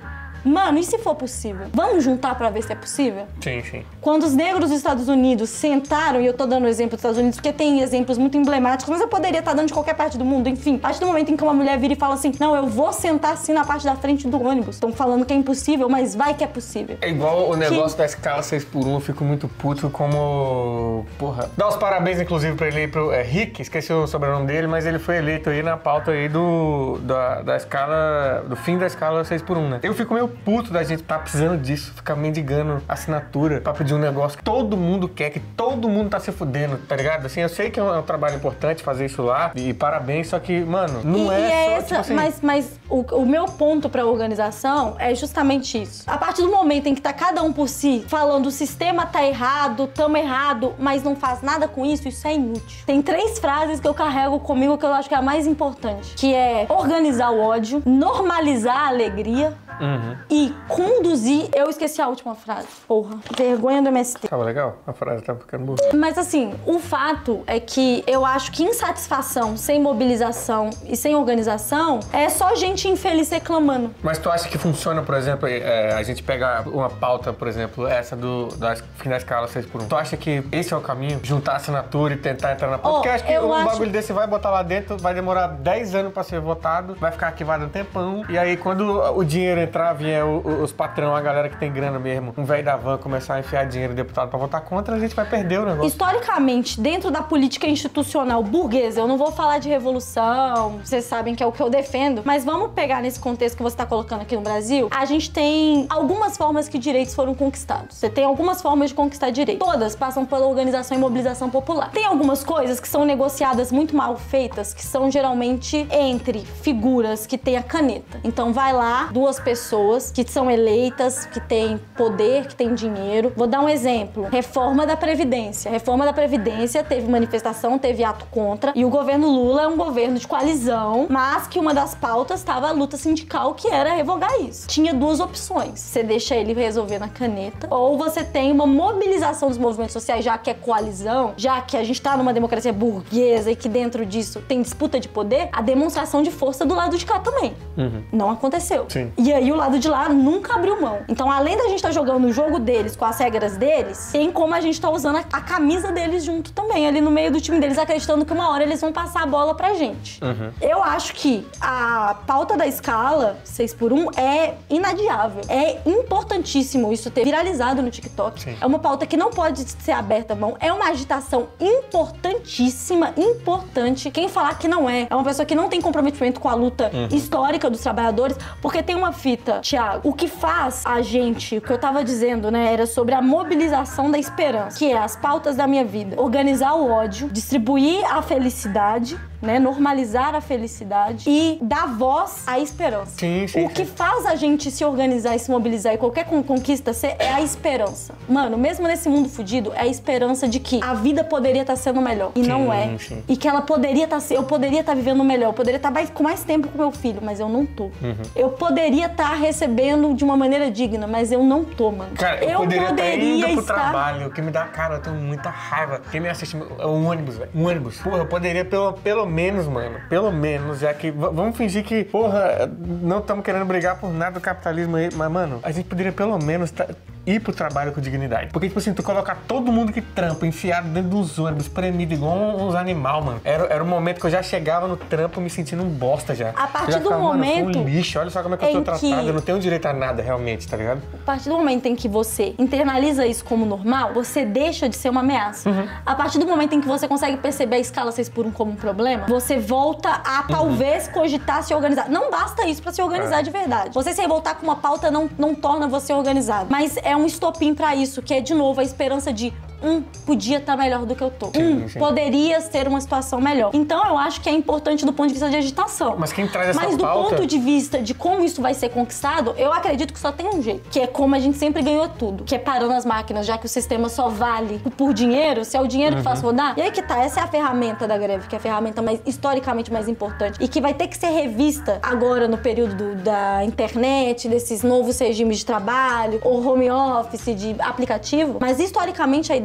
Speaker 1: Mano, e se for possível? Vamos juntar pra ver se é possível?
Speaker 2: Sim, sim.
Speaker 1: Quando os negros dos Estados Unidos sentaram, e eu tô dando o exemplo dos Estados Unidos porque tem exemplos muito emblemáticos, mas eu poderia estar dando de qualquer parte do mundo, enfim. A partir do momento em que uma mulher vira e fala assim, não, eu vou sentar assim na parte da frente do ônibus. Estão falando que é impossível, mas vai que é possível.
Speaker 2: É igual o negócio que... da escala seis por um, eu fico muito puto como... Porra. Dá os parabéns, inclusive, pra ele, pro é, Rick, esqueci o sobrenome dele, mas ele foi eleito aí na pauta aí do... Da, da escala... Do fim da escala seis por um, né? Eu fico meio puto da gente tá precisando disso, ficar mendigando assinatura pra pedir um negócio que todo mundo quer, que todo mundo tá se fudendo, tá ligado? Assim, eu sei que é um, é um trabalho importante fazer isso lá, e parabéns, só que, mano, não
Speaker 1: e,
Speaker 2: é,
Speaker 1: e é
Speaker 2: só,
Speaker 1: essa,
Speaker 2: tipo assim...
Speaker 1: Mas, mas o, o meu ponto pra organização é justamente isso. A partir do momento em que tá cada um por si, falando o sistema tá errado, tamo errado, mas não faz nada com isso, isso é inútil. Tem três frases que eu carrego comigo que eu acho que é a mais importante, que é organizar o ódio, normalizar a alegria, uhum. e conduzir... Eu esqueci a última frase. Porra. Vergonha do M S T.
Speaker 2: Tava legal? A frase tava ficando boa.
Speaker 1: Mas assim, o fato é que eu acho que insatisfação sem mobilização e sem organização é só gente infeliz reclamando.
Speaker 2: Mas tu acha que funciona, por exemplo, é, a gente pega uma pauta, por exemplo, essa do da fim da escala seis por um. Tu acha que esse é o caminho? Juntar a assinatura e tentar entrar na pauta?
Speaker 1: Oh,
Speaker 2: Porque eu acho que
Speaker 1: eu
Speaker 2: um
Speaker 1: acho...
Speaker 2: bagulho desse vai botar lá dentro, vai demorar dez anos pra ser votado, vai ficar arquivado um tempão, e aí quando o dinheiro entrar, vier os patrão, a galera que tem grana mesmo, um velho da van começar a enfiar dinheiro deputado pra votar contra, a gente vai perder o negócio.
Speaker 1: Historicamente, dentro da política institucional burguesa, eu não vou falar de revolução, vocês sabem que é o que eu defendo, mas vamos pegar nesse contexto que você tá colocando aqui no Brasil, a gente tem algumas formas que direitos foram conquistados. Você tem algumas formas de conquistar direitos. Todas passam pela organização e mobilização popular. Tem algumas coisas que são negociadas muito mal feitas, que são geralmente entre figuras que têm a caneta. Então vai lá, duas pessoas que são eleitas, que têm poder, que têm dinheiro. Vou dar um exemplo. Reforma da Previdência. Reforma da Previdência teve manifestação, teve ato contra, e o governo Lula é um governo de coalizão, mas que uma das pautas estava a luta sindical, que era revogar isso. Tinha duas opções. Você deixa ele resolver na caneta, ou você tem uma mobilização dos movimentos sociais, já que é coalizão, já que a gente tá numa democracia burguesa e que dentro disso tem disputa de poder, a demonstração de força do lado de cá também. Uhum. Não aconteceu.
Speaker 2: Sim.
Speaker 1: E aí o lado de lá nunca abriu mão. Então, além da gente estar tá jogando o jogo deles com as regras deles, tem como a gente tá usando a, a camisa deles junto também, ali no meio do time deles, acreditando que uma hora eles vão passar a bola pra gente. Uhum. Eu acho que a pauta da escala seis por um é inadiável. É importantíssimo isso ter viralizado no TikTok. Sim. É uma pauta que não pode ser aberta à mão. É uma agitação importantíssima, importante. Quem falar que não é, é uma pessoa que não tem comprometimento com a luta uhum. histórica dos trabalhadores, porque tem uma fita, Thiago, o que faz a gente, o que eu tava dizendo, né, era sobre a mobilização da esperança, que é as pautas da minha vida. Organizar o ódio, distribuir a felicidade, né, normalizar a felicidade e dar voz à esperança.
Speaker 2: Sim, sim,
Speaker 1: o que sim. faz a gente se organizar e se mobilizar e qualquer conquista ser é a esperança. Mano, mesmo nesse mundo fudido, é a esperança de que a vida poderia estar sendo melhor. E sim, não é. Sim. E que ela poderia estar... Eu poderia estar vivendo melhor. Eu poderia estar mais, com mais tempo com meu filho, mas eu não tô. Uhum. Eu poderia estar recebendo de uma maneira digna, mas eu não tô, mano.
Speaker 2: Cara, eu, eu poderia, poderia estar indo estar... pro trabalho. O que me dá, cara, eu tenho muita raiva. Quem me assiste é um ônibus, velho. Um ônibus. Porra, eu poderia pelo, pelo menos, mano. Pelo menos, já que... Vamos fingir que, porra, não estamos querendo brigar por nada do capitalismo aí, mas, mano, a gente poderia pelo menos tá, ir pro trabalho com dignidade. Porque, tipo assim, tu colocar todo mundo que trampa enfiado dentro dos ônibus, espremido igual uns animal, mano. Era, era um momento que eu já chegava no trampo me sentindo um bosta já.
Speaker 1: A partir
Speaker 2: já
Speaker 1: do
Speaker 2: ficava,
Speaker 1: momento...
Speaker 2: Mano, eu sou um lixo, olha só como é que eu sou tratado,
Speaker 1: que...
Speaker 2: eu não tenho direito a nada realmente, tá ligado?
Speaker 1: A partir do momento em que você internaliza isso como normal, você deixa de ser uma ameaça. Uhum. A partir do momento em que você consegue perceber a escala seis por um como um problema, você volta a uhum. talvez cogitar se organizar. Não basta isso pra se organizar é. de verdade. Você se revoltar com uma pauta não, não torna você organizado. Mas é um estopim pra isso, que é, de novo, a esperança de um, podia estar melhor do que eu tô.
Speaker 2: Sim,
Speaker 1: um,
Speaker 2: sim.
Speaker 1: poderia ser uma situação melhor. Então, eu acho que é importante do ponto de vista de agitação.
Speaker 2: Mas quem traz essa
Speaker 1: Mas do
Speaker 2: pauta...
Speaker 1: ponto de vista de como isso vai ser conquistado, eu acredito que só tem um jeito, que é como a gente sempre ganhou tudo, que é parando as máquinas, já que o sistema só vale por dinheiro, se é o dinheiro uhum. que faz rodar. E aí que tá, essa é a ferramenta da greve, que é a ferramenta mais, historicamente mais importante e que vai ter que ser revista agora no período do, da internet, desses novos regimes de trabalho, ou home office, de aplicativo. Mas historicamente a ideia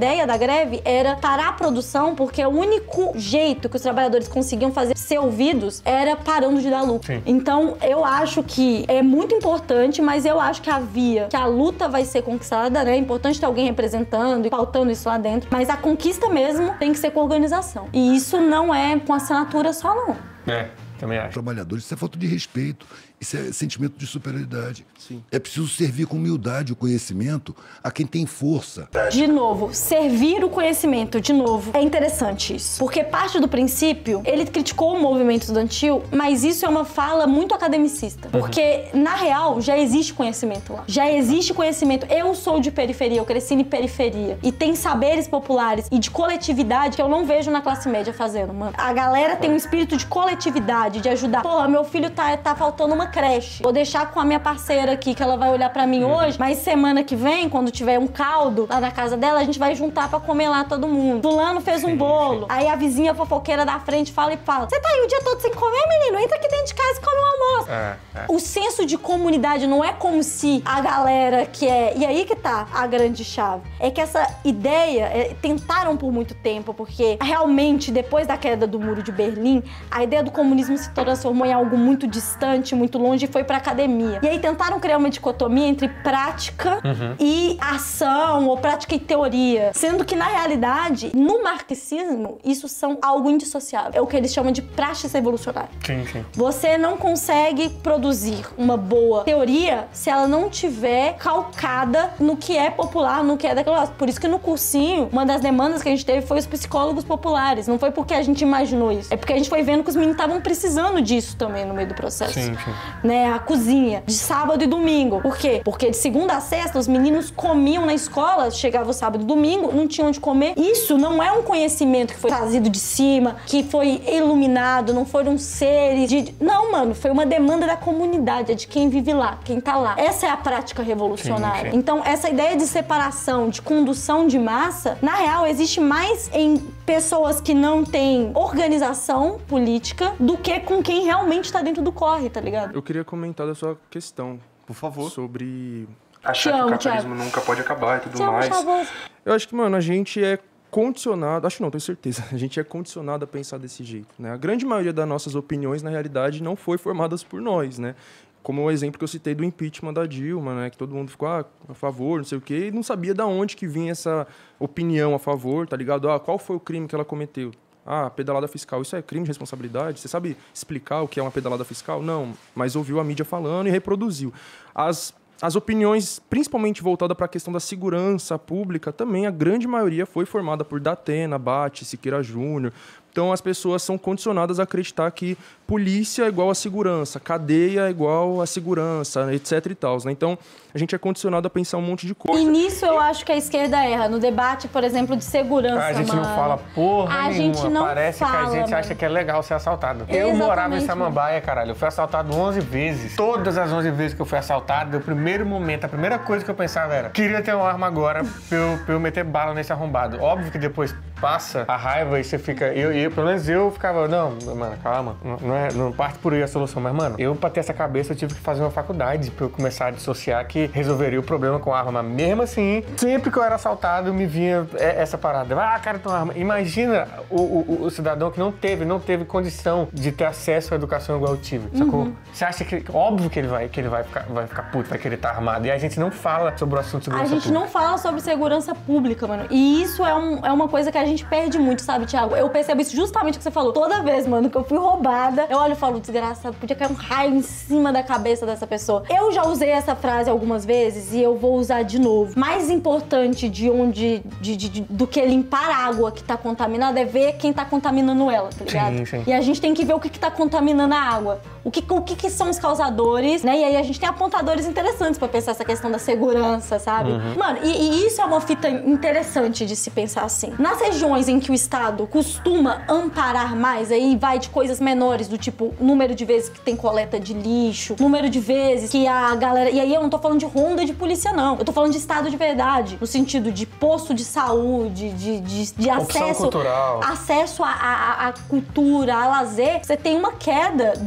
Speaker 1: ideia da greve era parar a produção, porque o único jeito que os trabalhadores conseguiam fazer ser ouvidos era parando de dar lucro.
Speaker 2: Sim.
Speaker 1: Então, eu acho que é muito importante, mas eu acho que a via, que a luta vai ser conquistada, né? É importante ter alguém representando e pautando isso lá dentro, mas a conquista mesmo tem que ser com organização. E isso não é com assinatura só, não.
Speaker 2: É, também acho.
Speaker 4: Trabalhadores, isso é falta de respeito, isso é sentimento de superioridade.
Speaker 5: Sim.
Speaker 4: É preciso servir com humildade o conhecimento a quem tem força.
Speaker 1: De novo, servir o conhecimento, de novo, é interessante isso. Porque parte do princípio, ele criticou o movimento estudantil, mas isso é uma fala muito academicista. Porque, na real, já existe conhecimento lá. Já existe conhecimento. Eu sou de periferia, eu cresci em periferia. E tem saberes populares e de coletividade que eu não vejo na classe média fazendo, mano. A galera tem um espírito de coletividade, de ajudar. Pô, meu filho tá, tá faltando uma creche. Vou deixar com a minha parceira aqui, que ela vai olhar pra mim hoje, mas semana que vem, quando tiver um caldo lá na casa dela, a gente vai juntar pra comer lá todo mundo. Fulano fez um bolo. Aí a vizinha fofoqueira da frente fala e fala: você tá aí o dia todo sem comer, menino? Entra aqui dentro de casa e come um almoço.
Speaker 2: É, é.
Speaker 1: O senso de comunidade não é como se a galera que é... E aí que tá a grande chave. É que essa ideia, é, tentaram por muito tempo, porque realmente, depois da queda do Muro de Berlim, a ideia do comunismo se transformou em algo muito distante, muito longe e foi pra academia. E aí tentaram criar uma dicotomia entre prática
Speaker 2: Uhum.
Speaker 1: e ação, ou prática e teoria. Sendo que, na realidade, no marxismo, isso são algo indissociável. É o que eles chamam de praxis evolucionária.
Speaker 2: Sim, sim.
Speaker 1: Você não consegue produzir uma boa teoria se ela não tiver calcada no que é popular, no que é daquilo lá. Por isso que no cursinho, uma das demandas que a gente teve foi os psicólogos populares. Não foi porque a gente imaginou isso. É porque a gente foi vendo que os meninos estavam precisando disso também no meio do processo.
Speaker 2: Sim, sim.
Speaker 1: Né, a cozinha, de sábado e domingo. Por quê? Porque de segunda a sexta, os meninos comiam na escola, chegava o sábado e domingo, não tinham onde comer. Isso não é um conhecimento que foi trazido de cima, que foi iluminado, não foram seres de... Não, mano, foi uma demanda da comunidade, é de quem vive lá, quem tá lá. Essa é a prática revolucionária.
Speaker 2: Sim, sim.
Speaker 1: Então, essa ideia de separação, de condução de massa, na real, existe mais em pessoas que não têm organização política do que com quem realmente tá dentro do corre, tá ligado?
Speaker 5: Eu queria comentar da sua questão
Speaker 3: Por favor.
Speaker 5: sobre
Speaker 1: Te
Speaker 5: achar
Speaker 1: amo,
Speaker 5: que o capitalismo
Speaker 1: Thiago.
Speaker 5: nunca pode acabar e tudo
Speaker 1: Te amo,
Speaker 5: mais.
Speaker 1: chavoso.
Speaker 5: Eu acho que, mano, a gente é condicionado, acho não, tenho certeza, a gente é condicionado a pensar desse jeito, né? A grande maioria das nossas opiniões, na realidade, não foi formadas por nós, né? Como o exemplo que eu citei do impeachment da Dilma, né? Que todo mundo ficou ah, a favor, não sei o quê, e não sabia de onde que vinha essa opinião a favor, tá ligado? Ah, qual foi o crime que ela cometeu? Ah, pedalada fiscal, isso é crime de responsabilidade? Você sabe explicar o que é uma pedalada fiscal? Não, mas ouviu a mídia falando e reproduziu. As, as opiniões, principalmente voltadas para a questão da segurança pública, também a grande maioria foi formada por Datena, Bate, Siqueira Júnior. Então as pessoas são condicionadas a acreditar que polícia é igual a segurança, cadeia é igual a segurança, etc e tal, né? Então a gente é condicionado a pensar um monte de coisa.
Speaker 1: E nisso eu acho que a esquerda erra. No debate, por exemplo, de segurança,
Speaker 2: A gente
Speaker 1: mano.
Speaker 2: não fala porra
Speaker 1: A
Speaker 2: nenhuma.
Speaker 1: gente não
Speaker 2: Parece
Speaker 1: fala,
Speaker 2: que a gente
Speaker 1: mano.
Speaker 2: acha que é legal ser assaltado. Eu
Speaker 1: Exatamente,
Speaker 2: morava em Samambaia, caralho. Eu fui assaltado onze vezes. Todas as onze vezes que eu fui assaltado, no primeiro momento, a primeira coisa que eu pensava era: queria ter uma arma agora pra eu, pra eu meter bala nesse arrombado. Óbvio que depois passa a raiva e você fica... Eu, eu, pelo menos eu ficava... Não, mano, calma. Não, não, é, não parte por aí a solução. Mas, mano, eu pra ter essa cabeça eu tive que fazer uma faculdade pra eu começar a dissociar que resolveria o problema com a arma. Mas mesmo assim, sempre que eu era assaltado, me vinha essa parada. Ah, cara, tem uma arma. Imagina o, o, o cidadão que não teve, não teve condição de ter acesso à educação igual eu tive, sacou?
Speaker 1: Uhum.
Speaker 2: Você acha que... Óbvio que ele vai, que ele vai, ficar, vai ficar puto, vai querer estar armado. E a gente não fala sobre o assunto de
Speaker 1: A
Speaker 2: segurança
Speaker 1: gente
Speaker 2: pública.
Speaker 1: não fala sobre segurança pública, mano. E isso é, um, é uma coisa que a gente perde muito, sabe, Thiago? Eu percebo isso justamente o que você falou. Toda vez, mano, que eu fui roubada, eu olho e falo: desgraçado, podia cair um raio em cima da cabeça dessa pessoa. Eu já usei essa frase algumas vezes e eu vou usar de novo. Mais importante de onde, de, de, de, do que limpar a água que tá contaminada é ver quem tá contaminando ela, tá ligado?
Speaker 2: Sim, sim.
Speaker 1: E a gente tem que ver o que, que tá contaminando a água. O que, o que, que são os causadores, né? E aí a gente tem apontadores interessantes pra pensar essa questão da segurança, sabe?
Speaker 2: Uhum.
Speaker 1: Mano, e, e isso é uma fita interessante de se pensar assim. Nas regiões em que o Estado costuma amparar mais, aí vai de coisas menores, do tipo número de vezes que tem coleta de lixo, número de vezes que a galera... E aí eu não tô falando de ronda de polícia, não. Eu tô falando de Estado de verdade, no sentido de posto de saúde, de, de, de
Speaker 2: Opção
Speaker 1: acesso...
Speaker 2: cultural.
Speaker 1: Acesso à, à, à cultura, a lazer. Você tem uma queda do número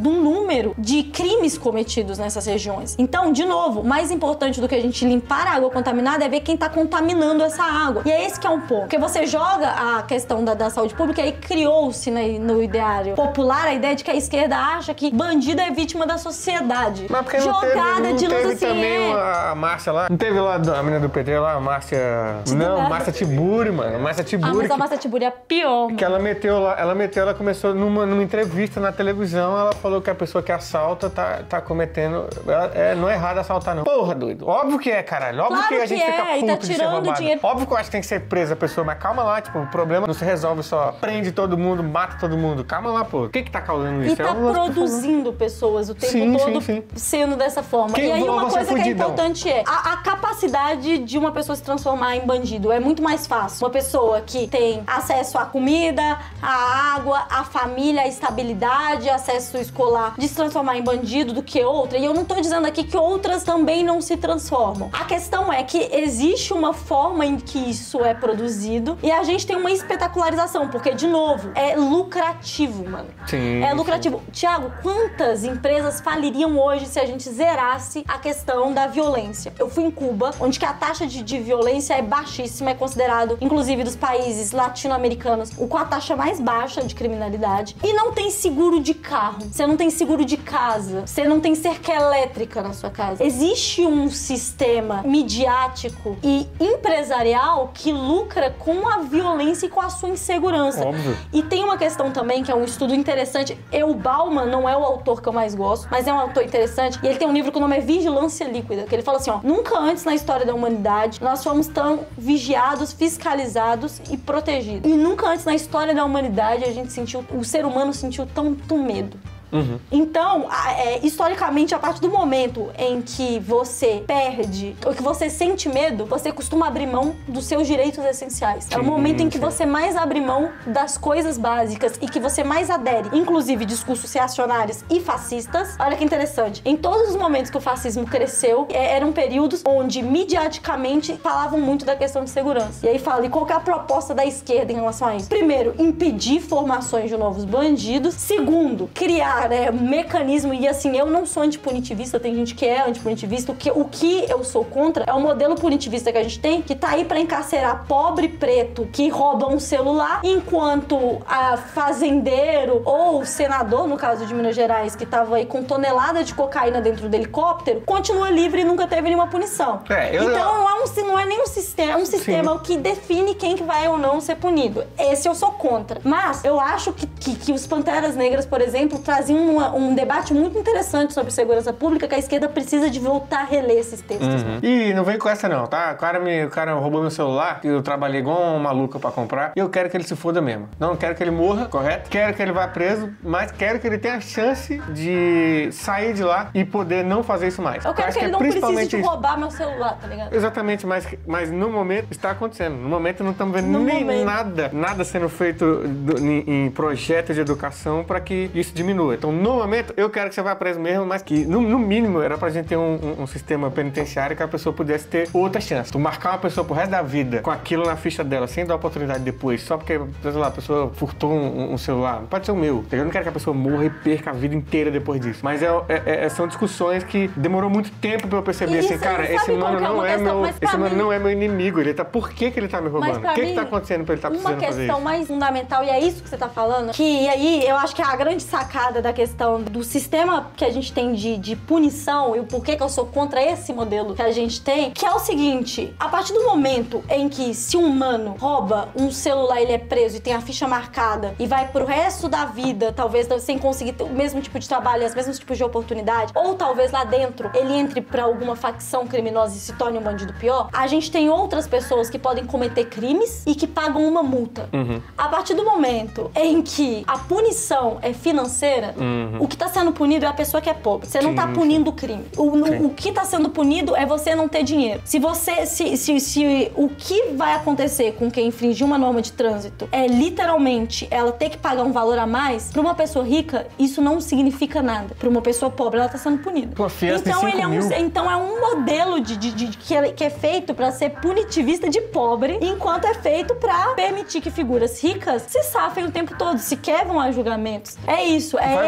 Speaker 1: número de crimes cometidos nessas regiões. Então, de novo, mais importante do que a gente limpar a água contaminada é ver quem tá contaminando essa água. E é esse que é um ponto. Porque você joga a questão da, da saúde pública e criou-se né, no ideário popular a ideia de que a esquerda acha que bandido é vítima da sociedade.
Speaker 2: Mas porque não
Speaker 1: Jogada
Speaker 2: teve, não
Speaker 1: de luz
Speaker 2: teve
Speaker 1: assim,
Speaker 2: também
Speaker 1: é.
Speaker 2: uma, a Márcia lá? Não teve lá a menina do P T lá, a Márcia... Não, Márcia Tiburi, mano. Márcia
Speaker 1: Ah,
Speaker 2: Tiburi.
Speaker 1: mas a
Speaker 2: que-
Speaker 1: Márcia Tiburi é pior, mano.
Speaker 2: Que ela meteu lá, ela meteu, ela começou numa, numa entrevista na televisão, ela falou que a pessoa que assalta tá, tá cometendo. ela- é, não é errado assaltar, não. Porra, doido. Óbvio que é, caralho. Óbvio
Speaker 1: Claro
Speaker 2: que a
Speaker 1: que
Speaker 2: gente
Speaker 1: é,
Speaker 2: fica
Speaker 1: e
Speaker 2: puto
Speaker 1: tá
Speaker 2: de ser
Speaker 1: tirando
Speaker 2: roubado.
Speaker 1: dinheiro.
Speaker 2: Óbvio que eu acho que tem que ser presa a pessoa, mas calma lá, tipo, o problema não se resolve só prende todo mundo, mata todo mundo. Calma lá, pô. O que que tá causando isso?
Speaker 1: E tá
Speaker 2: É um lance que-
Speaker 1: produzindo pessoas o tempo
Speaker 2: Sim,
Speaker 1: todo
Speaker 2: sim, sim.
Speaker 1: sendo dessa forma.
Speaker 2: Quem
Speaker 1: e aí
Speaker 2: voa,
Speaker 1: uma
Speaker 2: você
Speaker 1: coisa que é
Speaker 2: fudidão.
Speaker 1: importante é a, a capacidade de uma pessoa se transformar em bandido. É muito mais fácil. Uma pessoa que tem acesso à comida, à água, à família, à estabilidade, acesso escolar, de se transformar em bandido do que outra. E eu não tô dizendo aqui que outras também não se transformam. A questão é que existe uma forma em que isso é produzido e a gente tem uma espetacularização, porque, de novo, é lucrativo, mano.
Speaker 2: Sim,
Speaker 1: É lucrativo. Tiago, quantas empresas faliriam hoje se a gente zerasse a questão da violência? Eu fui em Cuba, onde que a taxa de, de violência é baixíssima, é considerado, inclusive dos países latino-americanos, o com a taxa mais baixa de criminalidade. E não tem seguro de carro, você não tem seguro de casa, você não tem cerca elétrica na sua casa. Existe um sistema midiático e empresarial que lucra com a violência e com a sua insegurança.
Speaker 2: Óbvio.
Speaker 1: E tem uma questão também, que é um estudo interessante. Eu, Bauman, não é o autor que eu mais gosto, mas é um autor interessante. E ele tem um livro que o nome é Vigilância Líquida, que ele fala assim, ó, nunca antes na história da humanidade nós fomos tão vigiados, fiscalizados e protegidos. E nunca antes na história da humanidade a gente sentiu, o ser humano sentiu tanto medo.
Speaker 2: Uhum.
Speaker 1: Então, a- é, historicamente, a partir do momento em que você perde, ou que você sente medo, você costuma abrir mão dos seus direitos essenciais. É o
Speaker 2: Sim,
Speaker 1: momento em que
Speaker 2: sim.
Speaker 1: você mais abre mão das coisas básicas e que você mais adere, inclusive discursos reacionários e fascistas. Olha que interessante. Em todos os momentos que o fascismo cresceu, é, eram períodos onde, midiaticamente, falavam muito da questão de segurança. E aí fala, e qual que é a proposta da esquerda em relação a isso? Primeiro, impedir formações de novos bandidos. Segundo, criar né, um mecanismo, e assim, eu não sou antipunitivista, tem gente que é antipunitivista, o que, o que eu sou contra é o modelo punitivista que a gente tem, que tá aí pra encarcerar pobre preto que rouba um celular, enquanto a fazendeiro ou senador, no caso de Minas Gerais, que tava aí com tonelada de cocaína dentro do helicóptero, continua livre e nunca teve nenhuma punição.
Speaker 2: É, eu-
Speaker 1: então não é, um, não é nem um sistema, é um sistema que define quem que vai ou não ser punido. Esse eu sou contra. Mas eu acho que, que, que os Panteras Negras, por exemplo, traziam uma- um debate muito interessante sobre segurança pública, que a esquerda precisa de voltar a reler esses textos.
Speaker 2: Uhum. Ih, não vem com essa não, tá? O cara, me, o cara roubou meu celular, que eu trabalhei igual um maluco pra comprar, e eu quero que ele se foda mesmo. Não quero que ele morra, correto? Quero que ele vá preso, mas quero que ele tenha a chance de sair de lá e poder não fazer isso mais.
Speaker 1: Eu quero
Speaker 2: acho
Speaker 1: que ele
Speaker 2: é
Speaker 1: não precise
Speaker 2: principalmente
Speaker 1: de
Speaker 2: isso.
Speaker 1: roubar meu celular, tá ligado?
Speaker 2: Exatamente, mas, mas no momento está acontecendo. No momento não estamos vendo
Speaker 1: No
Speaker 2: nem
Speaker 1: momento.
Speaker 2: nada, nada sendo feito do- em, em projeto de educação para que isso diminua. Então, no momento, eu quero que você vá preso mesmo, mas que, no, no mínimo, era pra gente ter um, um- um sistema penitenciário que a pessoa pudesse ter outra chance. Tu marcar uma pessoa pro resto da vida com aquilo na ficha dela, sem dar oportunidade depois, só porque, sei lá, a pessoa furtou um, um celular. Não pode ser o meu. Eu não quero que a pessoa morra e perca a vida inteira depois disso. Mas é, é- é- são discussões que demorou muito tempo pra eu perceber,
Speaker 1: E
Speaker 2: assim,
Speaker 1: isso,
Speaker 2: cara,
Speaker 1: sabe
Speaker 2: esse
Speaker 1: qual
Speaker 2: mano
Speaker 1: que é
Speaker 2: não
Speaker 1: uma
Speaker 2: é
Speaker 1: questão?
Speaker 2: meu...
Speaker 1: Mas pra
Speaker 2: Esse mano
Speaker 1: mim-
Speaker 2: não é meu inimigo. Ele tá... Por que que ele tá me roubando?
Speaker 1: Mas
Speaker 2: O
Speaker 1: pra
Speaker 2: que
Speaker 1: mim,
Speaker 2: que tá acontecendo pra ele tá
Speaker 1: uma
Speaker 2: precisando fazer
Speaker 1: questão
Speaker 2: isso?
Speaker 1: mais fundamental, e é isso que você tá falando, que aí eu acho que é a grande sacada da questão do sistema que a gente tem de, de punição e o porquê que eu sou contra esse modelo que a gente tem, que é o seguinte, a partir do momento em que se um humano rouba um celular, ele é preso e tem a ficha marcada e vai pro resto da vida, talvez sem conseguir ter o mesmo tipo de trabalho, os mesmos tipos de oportunidade, ou talvez lá dentro ele entre pra alguma facção criminosa e se torne um bandido pior, a gente tem outras pessoas que podem cometer crimes e que pagam uma multa.
Speaker 2: Uhum.
Speaker 1: A partir do momento em que a punição é financeira, o que tá sendo punido é a pessoa que é pobre. Você não
Speaker 2: Sim,
Speaker 1: tá punindo o crime. O, no-
Speaker 2: Sim.
Speaker 1: o que tá sendo punido é você não ter dinheiro. Se você, se, se, se o que vai acontecer com quem infringir uma norma de trânsito é literalmente ela ter que pagar um valor a mais, pra uma pessoa rica, isso não significa nada. Pra uma pessoa pobre, ela tá sendo punida.
Speaker 2: Pô, fiança de
Speaker 1: então,
Speaker 2: cinco
Speaker 1: ele é um,
Speaker 2: mil.
Speaker 1: então é um modelo de, de- de- que, é, que é feito pra ser punitivista de pobre, enquanto é feito pra permitir que figuras ricas se safem o tempo todo, se quebram a julgamentos. É isso. É
Speaker 2: Vai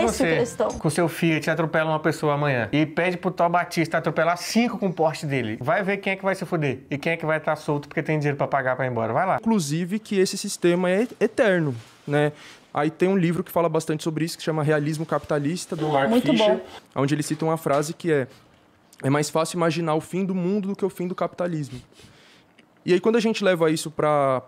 Speaker 1: essa
Speaker 2: você,
Speaker 1: questão.
Speaker 2: com seu Fiat, atropela uma pessoa amanhã e pede pro Thor Batista atropelar cinco com o Porsche dele, vai ver quem é que vai se fuder e quem é que vai estar solto porque tem dinheiro pra pagar pra ir embora. Vai lá.
Speaker 5: Inclusive que esse sistema é eterno, né? Aí tem um livro que fala bastante sobre isso, que chama Realismo Capitalista, do Mark
Speaker 1: Muito
Speaker 5: Fisher,
Speaker 1: bom.
Speaker 5: onde ele cita uma frase que é é mais fácil imaginar o fim do mundo do que o fim do capitalismo. E aí quando a gente leva isso para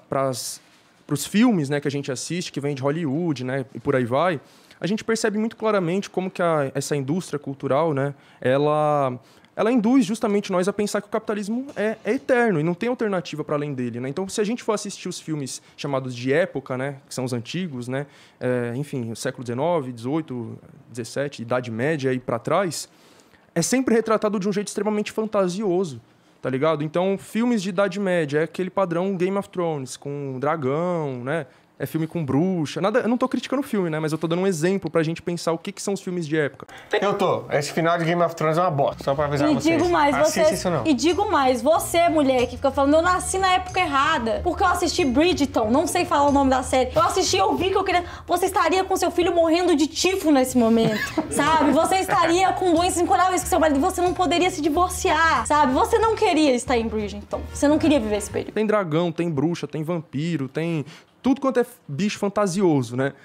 Speaker 5: os filmes, né, que a gente assiste, que vem de Hollywood, né, e por aí vai, a gente percebe muito claramente como que a, essa indústria cultural, né, ela... ela induz justamente nós a pensar que o capitalismo é, é eterno e não tem alternativa para além dele, né? Então, se a gente for assistir os filmes chamados de época, né, que são os antigos, né, é, enfim, o século dezenove, dezoito, dezessete, Idade Média e para trás, é sempre retratado de um jeito extremamente fantasioso, tá ligado? Então, filmes de Idade Média é aquele padrão Game of Thrones, com dragão, né? É filme com bruxa. Nada, eu não tô criticando o filme, né? Mas eu tô dando um exemplo pra gente pensar o que, que são os filmes de época.
Speaker 2: Eu tô. Esse final de Game of Thrones é uma bosta, só pra avisar
Speaker 1: E
Speaker 2: vocês.
Speaker 1: digo mais,
Speaker 2: Assiste
Speaker 1: você,
Speaker 2: isso não.
Speaker 1: e digo mais, você, mulher, que fica falando, eu nasci na época errada, porque eu assisti Bridgerton, não sei falar o nome da série. Eu assisti, eu vi que eu queria... Você estaria com seu filho morrendo de tifo nesse momento, sabe? Você estaria com doenças incuráveis com seu marido, você não poderia se divorciar, sabe? Você não queria estar em Bridgerton, você não queria viver esse período.
Speaker 5: Tem dragão, tem bruxa, tem vampiro, tem... tudo quanto é bicho fantasioso, né?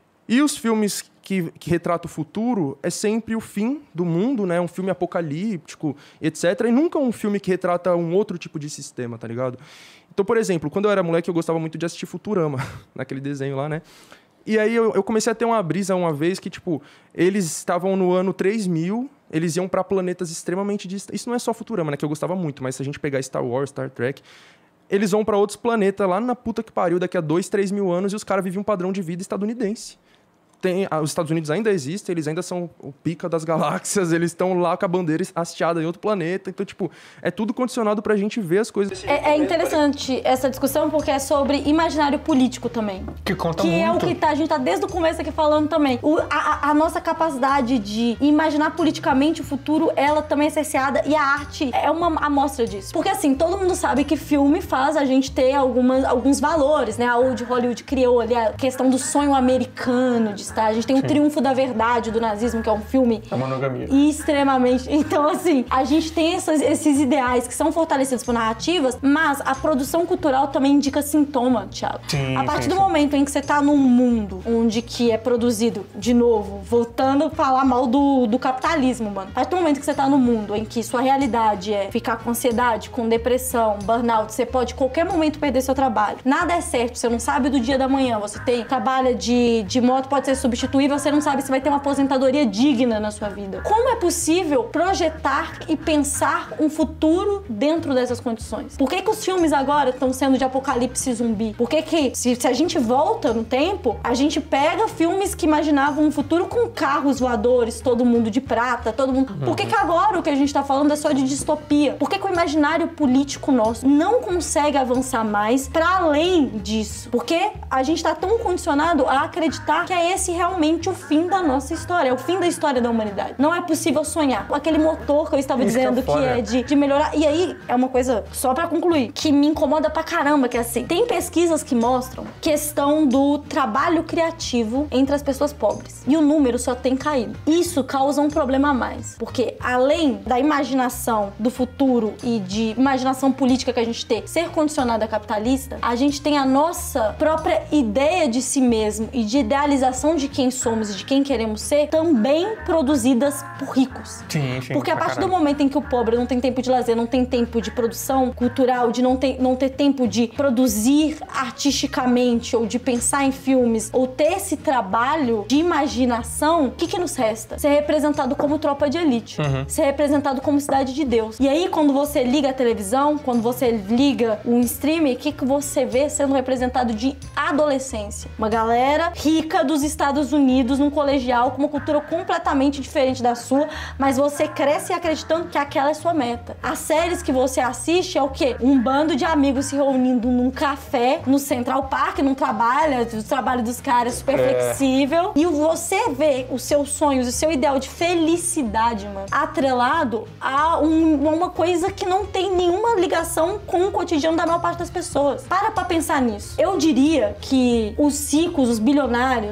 Speaker 5: E os filmes que, que retratam o futuro é sempre o fim do mundo, né? Um filme apocalíptico, etcétera. E nunca um filme que retrata um outro tipo de sistema, tá ligado? Então, por exemplo, quando eu era moleque, eu gostava muito de assistir Futurama, naquele desenho lá, né? E aí eu, eu comecei a ter uma brisa uma vez que, tipo, eles estavam no ano três mil, eles iam para planetas extremamente distantes. Isso não é só Futurama, né? Que eu gostava muito, mas se a gente pegar Star Wars, Star Trek... eles vão pra outros planetas lá na puta que pariu daqui a dois, três mil anos e os caras vivem um padrão de vida estadunidense. Tem, os Estados Unidos ainda existem, eles ainda são o pica das galáxias, eles estão lá com a bandeira hasteada em outro planeta. Então, tipo, é tudo condicionado pra gente ver as coisas.
Speaker 1: É, é interessante essa discussão porque é sobre imaginário político também.
Speaker 2: Que conta
Speaker 1: que
Speaker 2: muito.
Speaker 1: é o que tá, a gente tá desde o começo aqui falando também. O, a, a nossa capacidade de imaginar politicamente o futuro, ela também é cerceada e a arte é uma amostra disso. Porque assim, todo mundo sabe que filme faz a gente ter algumas, alguns valores, né? A Old Hollywood criou ali a questão do sonho americano, de estar. A gente tem o Triunfo da Verdade do nazismo, que é um filme
Speaker 2: A monogamia.
Speaker 1: extremamente... Então, assim, a gente tem essas, esses ideais que são fortalecidos por narrativas, mas a produção cultural também indica sintoma, Thiago.
Speaker 2: Sim,
Speaker 1: a partir
Speaker 2: sim,
Speaker 1: do
Speaker 2: sim.
Speaker 1: momento em que você tá num mundo onde que é produzido, de novo, voltando a falar mal do, do capitalismo, mano. A partir do momento que você tá num mundo em que sua realidade é ficar com ansiedade, com depressão, burnout, você pode a qualquer momento perder seu trabalho. Nada é certo, você não sabe do dia da manhã. Você tem, trabalha de, de moto, pode ser substituível, você não sabe se vai ter uma aposentadoria digna na sua vida. Como é possível projetar e pensar um futuro dentro dessas condições? Por que que os filmes agora estão sendo de apocalipse zumbi? Por que que, se, se a gente volta no tempo, a gente pega filmes que imaginavam um futuro com carros voadores, todo mundo de prata, todo mundo... Por que que agora o que a gente tá falando é só de distopia? Por que que o imaginário político nosso não consegue avançar mais pra além disso? Porque a gente tá tão condicionado a acreditar que é esse realmente o fim da nossa história, é o fim da história da humanidade. Não é possível sonhar. Aquele motor que eu estava
Speaker 2: Isso
Speaker 1: dizendo
Speaker 2: que é
Speaker 1: que
Speaker 2: foda.
Speaker 1: é de, de melhorar. E aí, é uma coisa, só pra concluir, que me incomoda pra caramba, que é assim, tem pesquisas que mostram questão do trabalho criativo entre as pessoas pobres. E o número só tem caído. Isso causa um problema a mais. Porque além da imaginação do futuro e de imaginação política que a gente tem ser condicionada a capitalista, a gente tem a nossa própria ideia de si mesmo e de idealização de quem somos e de quem queremos ser também produzidas por ricos.
Speaker 2: Sim, sim.
Speaker 1: Porque a
Speaker 2: pra
Speaker 1: partir do
Speaker 2: caralho.
Speaker 1: momento em que o pobre não tem tempo de lazer, não tem tempo de produção cultural, de não ter, não ter tempo de produzir artisticamente ou de pensar em filmes ou ter esse trabalho de imaginação, o que que nos resta? Ser representado como tropa de elite.
Speaker 2: Uhum.
Speaker 1: Ser representado como cidade de Deus. E aí, quando você liga a televisão, quando você liga um streaming, o que que você vê sendo representado de adolescência? Uma galera rica dos Estados Unidos, num colegial, com uma cultura completamente diferente da sua, mas você cresce acreditando que aquela é sua meta. As séries que você assiste é o quê? Um bando de amigos se reunindo num café, no Central Park, num trabalho, o trabalho dos caras super
Speaker 2: É.
Speaker 1: flexível, e você vê os seus sonhos, o seu ideal de felicidade, mano, atrelado a um- uma coisa que não tem nenhuma ligação com o cotidiano da maior parte das pessoas. Para pra pensar nisso. Eu diria que os ricos, os bilionários, são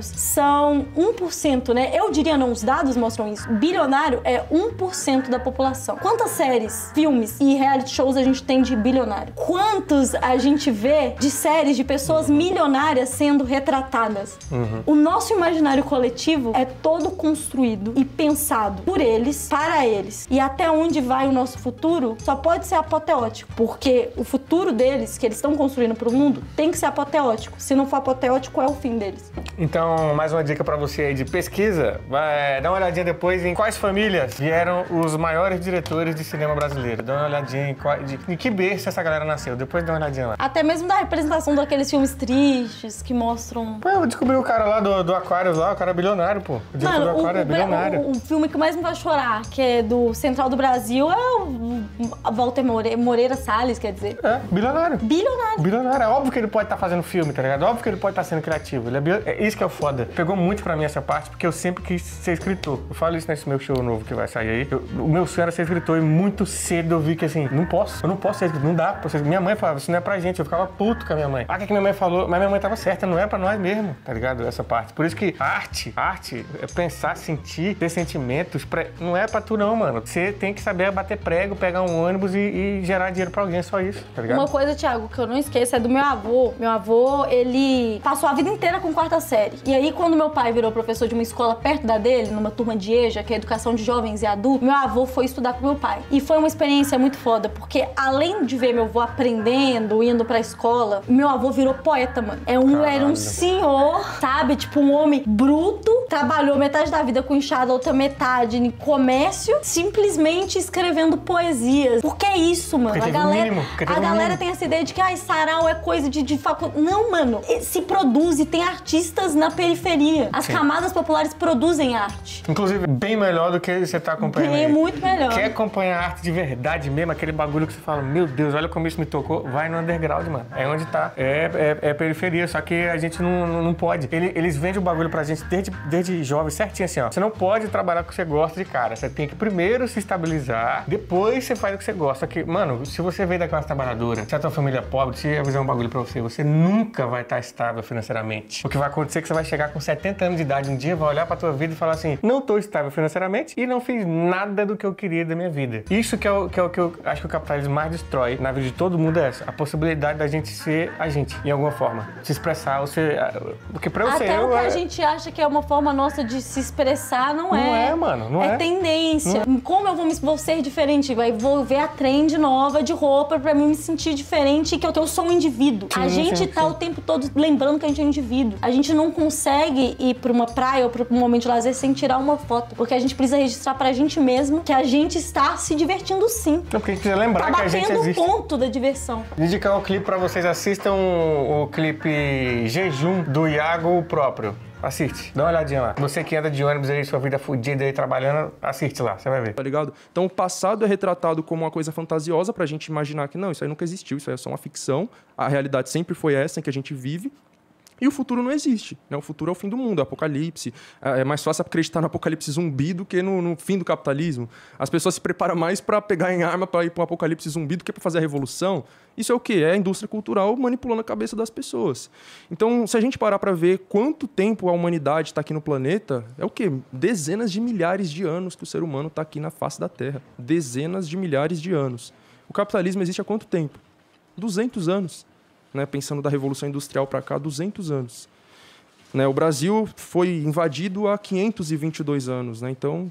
Speaker 1: são um por cento, né? Eu diria, não, os dados mostram isso. Bilionário é um por cento da população. Quantas séries, filmes e reality shows a gente tem de bilionário? Quantos a gente vê de séries de pessoas milionárias sendo retratadas? Uhum. O nosso imaginário coletivo é todo construído e pensado por eles, para eles. E até onde vai o nosso futuro só pode ser apoteótico, porque o futuro deles, que eles estão construindo para o mundo, tem que ser apoteótico. Se não for apoteótico, é o fim deles.
Speaker 2: Então, mais uma dica pra você aí de pesquisa. Vai, dá uma olhadinha depois em quais famílias vieram os maiores diretores de cinema brasileiro. Dá uma olhadinha em, qual, de, em que berço essa galera nasceu. Depois dá uma olhadinha lá.
Speaker 1: Até mesmo da representação daqueles filmes tristes que mostram...
Speaker 2: Pô, eu descobri o cara lá do, do Aquários lá, o cara é bilionário, pô. O diretor
Speaker 1: Mano,
Speaker 2: do Aquário
Speaker 1: o,
Speaker 2: é bilionário.
Speaker 1: O, o filme que mais me vai chorar, que é do Central do Brasil, é o Walter Moreira, Moreira Salles, quer dizer.
Speaker 2: É, bilionário.
Speaker 1: Bilionário.
Speaker 2: Bilionário. É óbvio que ele pode estar fazendo filme, tá ligado? É óbvio que ele pode estar sendo criativo. Ele é, bio... é isso que é o foda. Pegou muito pra mim essa parte, porque eu sempre quis ser escritor. Eu falo isso nesse meu show novo que vai sair aí. Eu, o meu sonho era ser escritor e muito cedo eu vi que assim, não posso, eu não posso ser escritor, não dá pra ser. Minha mãe falava, isso não é pra gente, eu ficava puto com a minha mãe. Ah, o que, que minha mãe falou? Mas minha mãe tava certa, não é pra nós mesmo, tá ligado? Essa parte. Por isso que arte, arte é pensar, sentir, ter sentimentos, pra... não é pra tu não, mano. Você tem que saber bater prego, pegar um ônibus e, e gerar dinheiro pra alguém, é só isso, tá ligado?
Speaker 1: Uma coisa, Thiago, que eu não esqueço é do meu avô. Meu avô, ele passou a vida inteira com quarta série. E aí, quando meu pai virou professor de uma escola perto da dele, numa turma de E J A, que é Educação de Jovens e Adultos, meu avô foi estudar com meu pai. E foi uma experiência muito foda, porque além de ver meu avô aprendendo, indo pra escola, meu avô virou poeta, mano. É um, era um senhor, sabe? Tipo, um homem bruto, trabalhou metade da vida com enxada, outra metade em comércio, simplesmente escrevendo poesias. Por que isso, mano?
Speaker 2: Porque
Speaker 1: a galera,
Speaker 2: mínimo,
Speaker 1: a galera tem essa ideia de que, ai, sarau é coisa de, de faculdade. Não, mano. Se produz e tem artistas na periferia. As
Speaker 2: Sim.
Speaker 1: camadas populares produzem arte.
Speaker 2: Inclusive, bem melhor do que você tá acompanhando
Speaker 1: Bem,
Speaker 2: aí.
Speaker 1: muito melhor.
Speaker 2: Quer acompanhar arte de verdade mesmo, aquele bagulho que você fala, meu Deus, olha como isso me tocou, vai no underground, mano. É onde tá. É, é, é periferia, só que a gente não, não, não pode. Ele, eles vendem o bagulho pra gente desde, desde jovem, certinho assim, ó. Você não pode trabalhar com o que você gosta de cara. Você tem que primeiro se estabilizar, depois você faz o que você gosta. Só que, mano, se você veio da classe trabalhadora, se é tua família pobre, se avisar um bagulho pra você, você nunca vai estar estável financeiramente. O que vai acontecer é que você vai chegar com setenta anos de idade um dia, vai olhar pra tua vida e falar assim, não tô estável financeiramente e não fiz nada do que eu queria da minha vida. Isso que é o que, é o que eu acho que o capitalismo mais destrói na vida de todo mundo é essa. A possibilidade da gente ser a gente, em alguma forma. Se expressar, ou ser... Porque pra eu
Speaker 1: Até
Speaker 2: ser
Speaker 1: o
Speaker 2: eu...
Speaker 1: que
Speaker 2: é...
Speaker 1: a gente acha que é uma forma nossa de se expressar, não,
Speaker 2: Não
Speaker 1: é.
Speaker 2: é, mano, não é.
Speaker 1: É tendência. Como eu vou, me, vou ser diferente? Vai, vou ver a trend nova de roupa pra mim me sentir diferente, que eu, que eu sou um indivíduo.
Speaker 2: Sim,
Speaker 1: a gente
Speaker 2: sim,
Speaker 1: tá
Speaker 2: sim.
Speaker 1: o tempo todo lembrando que a gente é um indivíduo. A gente não consegue ir pra uma praia ou pra um momento de lazer sem tirar uma foto, porque a gente precisa registrar pra gente mesmo que a gente está se divertindo sim.
Speaker 2: Não, porque a gente precisa lembrar
Speaker 1: Tá
Speaker 2: que a gente
Speaker 1: batendo o
Speaker 2: existe.
Speaker 1: ponto da diversão.
Speaker 2: Indicar um clipe pra vocês, assistam o, o clipe Jejum do Iago próprio. Assiste, dá uma olhadinha lá. Você que anda de ônibus aí, sua vida fodida aí trabalhando, assiste lá, você vai ver.
Speaker 5: Tá ligado? Então o passado é retratado como uma coisa fantasiosa pra gente imaginar que não, isso aí nunca existiu, isso aí é só uma ficção. A realidade sempre foi essa em que a gente vive. E o futuro não existe, né? O futuro é o fim do mundo, é o apocalipse. É mais fácil acreditar no apocalipse zumbi do que no, no fim do capitalismo. As pessoas se preparam mais para pegar em arma para ir para um apocalipse zumbi do que para fazer a revolução. Isso é o quê? É a indústria cultural manipulando a cabeça das pessoas. Então, se a gente parar para ver quanto tempo a humanidade está aqui no planeta, é o quê? Dezenas de milhares de anos que o ser humano está aqui na face da Terra. Dezenas de milhares de anos. O capitalismo existe há quanto tempo? duzentos anos. Né, pensando da Revolução Industrial para cá, duzentos anos. Né, o Brasil foi invadido há quinhentos e vinte e dois anos. Né, então,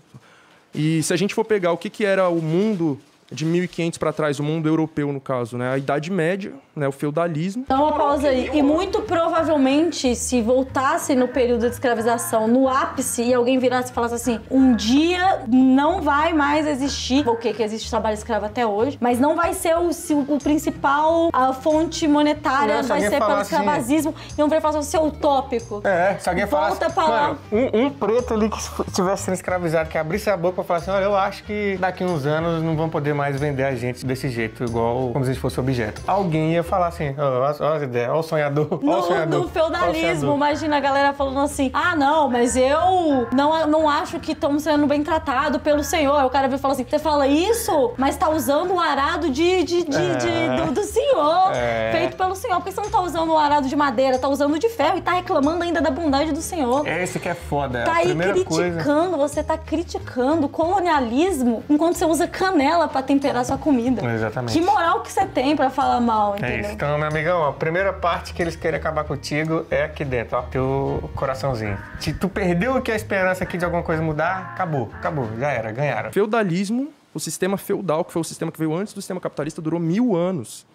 Speaker 5: e se a gente for pegar o que, que era o mundo de mil e quinhentos para trás, o mundo europeu, no caso, né, a Idade Média, né, o feudalismo...
Speaker 1: Então, uma pausa aí. E muito provavelmente, se voltasse no período de escravização, no ápice, e alguém virasse e falasse assim, um dia não vai mais existir, o que que existe trabalho escravo até hoje, mas não vai ser o, o principal, a fonte monetária,
Speaker 2: Não, se
Speaker 1: vai
Speaker 2: alguém
Speaker 1: ser pelo
Speaker 2: falar assim-
Speaker 1: escravazismo, e não vai falar assim, seu utópico.
Speaker 2: É, se alguém falasse,
Speaker 1: Volta pra lá.
Speaker 2: mano, um, um preto ali que estivesse sendo escravizado, que abrisse a boca pra falar assim, olha, eu acho que daqui uns anos não vão poder mais vender a gente desse jeito, igual como se a gente fosse objeto. Alguém ia falar assim, ó, ó as ideias, ó o sonhador, ó
Speaker 1: No,
Speaker 2: o sonhador.
Speaker 1: no feudalismo,
Speaker 2: sonhador.
Speaker 1: imagina a galera falando assim, ah, não, mas eu não, não acho que estamos sendo bem tratados pelo Senhor. Aí o cara vem e fala assim, você fala isso, mas tá usando o arado de, de, de,
Speaker 2: É.
Speaker 1: de- do, do Senhor,
Speaker 2: É.
Speaker 1: feito pelo Senhor. Por que você não tá usando o arado de madeira, tá usando de ferro e tá reclamando ainda da bondade do Senhor?
Speaker 2: É esse que é foda.
Speaker 1: Tá
Speaker 2: a
Speaker 1: aí
Speaker 2: primeira
Speaker 1: criticando,
Speaker 2: coisa.
Speaker 1: você tá criticando o colonialismo enquanto você usa canela pra temperar sua comida.
Speaker 2: Exatamente.
Speaker 1: Que moral que você tem pra falar mal,
Speaker 2: É
Speaker 1: entendeu?
Speaker 2: isso. Então, meu amigão, a primeira parte que eles querem acabar contigo é aqui dentro, ó. Teu coraçãozinho. Se tu perdeu aqui a esperança aqui de alguma coisa mudar, acabou, acabou, já era, ganharam.
Speaker 5: Feudalismo, o sistema feudal, que foi o sistema que veio antes do sistema capitalista, durou mil anos.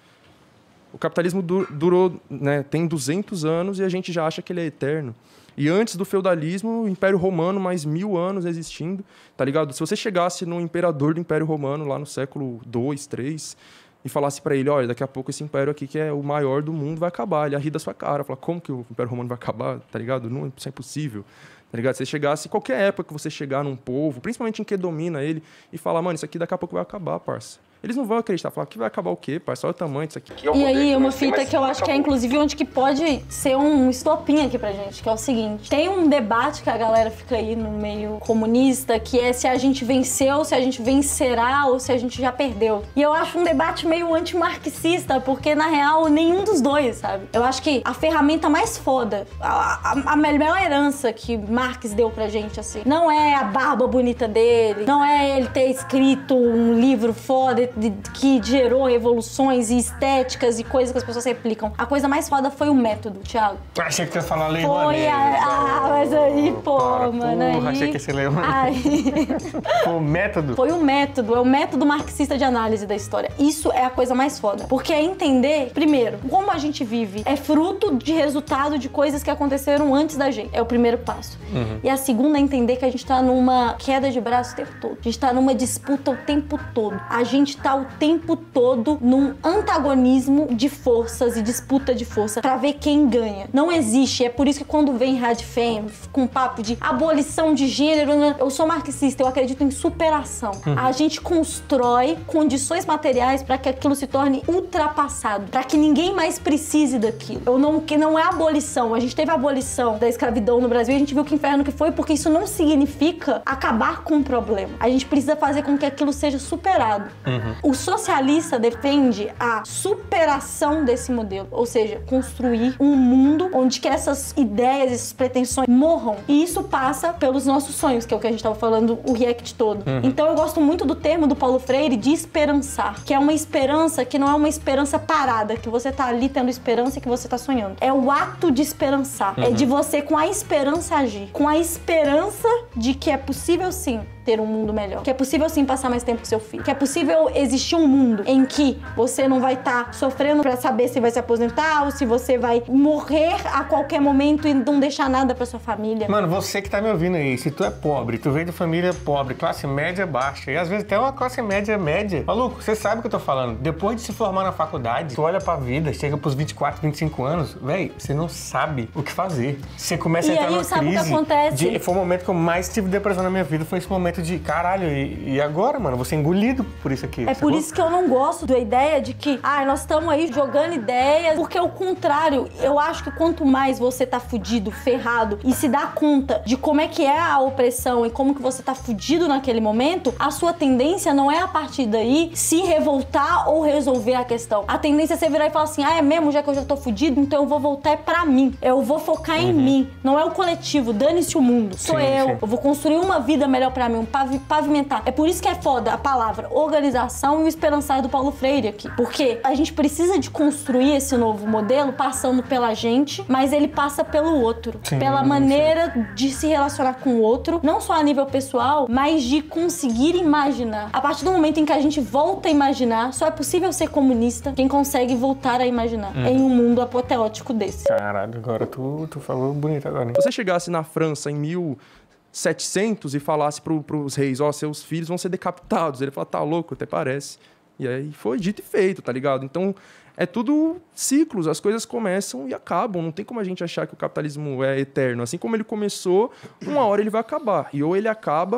Speaker 5: O capitalismo du- durou, né, tem duzentos anos e a gente já acha que ele é eterno. E antes do feudalismo, o Império Romano, mais mil anos existindo, tá ligado? Se você chegasse no imperador do Império Romano, lá no século dois, três, e falasse pra ele, olha, daqui a pouco esse império aqui, que é o maior do mundo, vai acabar. Ele ia rir da sua cara, falar, como que o Império Romano vai acabar, tá ligado? Não, isso é impossível. Tá ligado? Se você chegasse, qualquer época que você chegar num povo, principalmente em que domina ele, e falar, mano, isso aqui daqui a pouco vai acabar, parça. Eles não vão acreditar, falar que vai acabar o quê, parça? Olha o tamanho disso aqui.
Speaker 1: E aí, uma fita que eu acho que é, inclusive, onde que pode ser um estopim aqui pra gente, que é o seguinte. Tem um debate que a galera fica aí no meio comunista, que é se a gente venceu, se a gente vencerá ou se a gente já perdeu. E eu acho um debate meio antimarxista, porque, na real, nenhum dos dois, sabe? Eu acho que a ferramenta mais foda, a, a, a melhor herança que Marx deu pra gente, assim, não é a barba bonita dele, não é ele ter escrito um livro foda de- que gerou revoluções e estéticas e coisas que as pessoas replicam. A coisa mais foda foi o método, Thiago.
Speaker 2: Achei que você ia falar Lei
Speaker 1: Foi
Speaker 2: Rouanet.
Speaker 1: a... Ah, mas aí, pô,
Speaker 2: Para,
Speaker 1: mano,
Speaker 2: porra,
Speaker 1: aí...
Speaker 2: achei que ia ser Lei Rouanet.
Speaker 1: Aí...
Speaker 2: Foi o método.
Speaker 1: Foi o método, é o método marxista de análise da história. Isso é a coisa mais foda. Porque é entender, primeiro, como a gente vive é fruto de resultado de coisas que aconteceram antes da gente. É o primeiro passo.
Speaker 2: Uhum.
Speaker 1: E a segunda é entender que a gente tá numa queda de braço o tempo todo. A gente tá numa disputa o tempo todo. A gente tá o tempo todo num antagonismo de forças e disputa de força pra ver quem ganha. Não existe. É por isso que quando vem Radfem com papo de abolição de gênero, né? Eu sou marxista, eu acredito em superação. A gente constrói condições materiais pra que aquilo se torne ultrapassado, pra que ninguém mais precise daquilo. Eu não, que não é abolição. A gente teve a abolição da escravidão no Brasil e a gente viu que inferno que foi, porque isso não significa acabar com o problema. A gente precisa fazer com que aquilo seja superado. O socialista defende a superação desse modelo, ou seja, construir um mundo onde que essas ideias, essas pretensões morram. E isso passa pelos nossos sonhos, que é o que a gente estava falando o react todo. Então eu gosto muito do termo do Paulo Freire de esperançar, que é uma esperança que não é uma esperança parada, que você tá ali tendo esperança e que você tá sonhando. É o ato de esperançar. É de você, com a esperança, agir. Com a esperança de que é possível sim ter um mundo melhor. Que é possível sim passar mais tempo com seu filho. Que é possível existir um mundo em que você não vai estar tá sofrendo pra saber se vai se aposentar ou se você vai morrer a qualquer momento e não deixar nada pra sua família.
Speaker 2: Mano, você que tá me ouvindo aí, se tu é pobre, tu veio de família pobre, classe média baixa, e às vezes até uma classe média média. Maluco, você sabe o que eu tô falando. Depois de se formar na faculdade, tu olha pra vida, chega pros vinte e quatro, vinte e cinco anos, véi, você não sabe o que fazer. Você começa a
Speaker 1: E
Speaker 2: entrar
Speaker 1: aí,
Speaker 2: numa
Speaker 1: sabe o que
Speaker 2: crise.
Speaker 1: acontece?
Speaker 2: De, foi o momento que eu mais tive depressão na minha vida, foi esse momento de caralho, e, e agora, mano, você é engolido por isso aqui.
Speaker 1: É por isso que eu não gosto da ideia de que, ah, nós estamos aí jogando ideias, porque é o contrário. Eu acho que quanto mais você tá fudido, ferrado e se dá conta de como é que é a opressão e como que você tá fudido naquele momento, a sua tendência não é a partir daí se revoltar ou resolver a questão. A tendência é você virar e falar assim, ah, é mesmo, já que eu já tô fudido, então eu vou voltar é pra mim. Eu vou focar em mim. Não é o coletivo, dane-se o mundo. Sou
Speaker 2: Sim,
Speaker 1: eu.
Speaker 2: sim.
Speaker 1: Eu vou construir uma vida melhor pra mim, um pavi- pavimentar. É por isso que é foda a palavra organização e o esperançar do Paulo Freire aqui. Porque a gente precisa de construir esse novo modelo passando pela gente, mas ele passa pelo outro.
Speaker 2: Sim,
Speaker 1: pela
Speaker 2: sim.
Speaker 1: maneira de se relacionar com o outro, não só a nível pessoal, mas de conseguir imaginar. A partir do momento em que a gente volta a imaginar, só é possível ser comunista quem consegue voltar a imaginar em um mundo apoteótico desse.
Speaker 2: Caralho, agora tu, tu falou bonito agora, hein?
Speaker 5: Se você chegasse na França em mil e setecentos e falasse pro, pros reis, ó, seus filhos vão ser decapitados. Ele fala, tá louco, até parece. E aí foi dito e feito, tá ligado? Então, é tudo ciclos, as coisas começam e acabam. Não tem como a gente achar que o capitalismo é eterno. Assim como ele começou, uma hora ele vai acabar. E ou ele acaba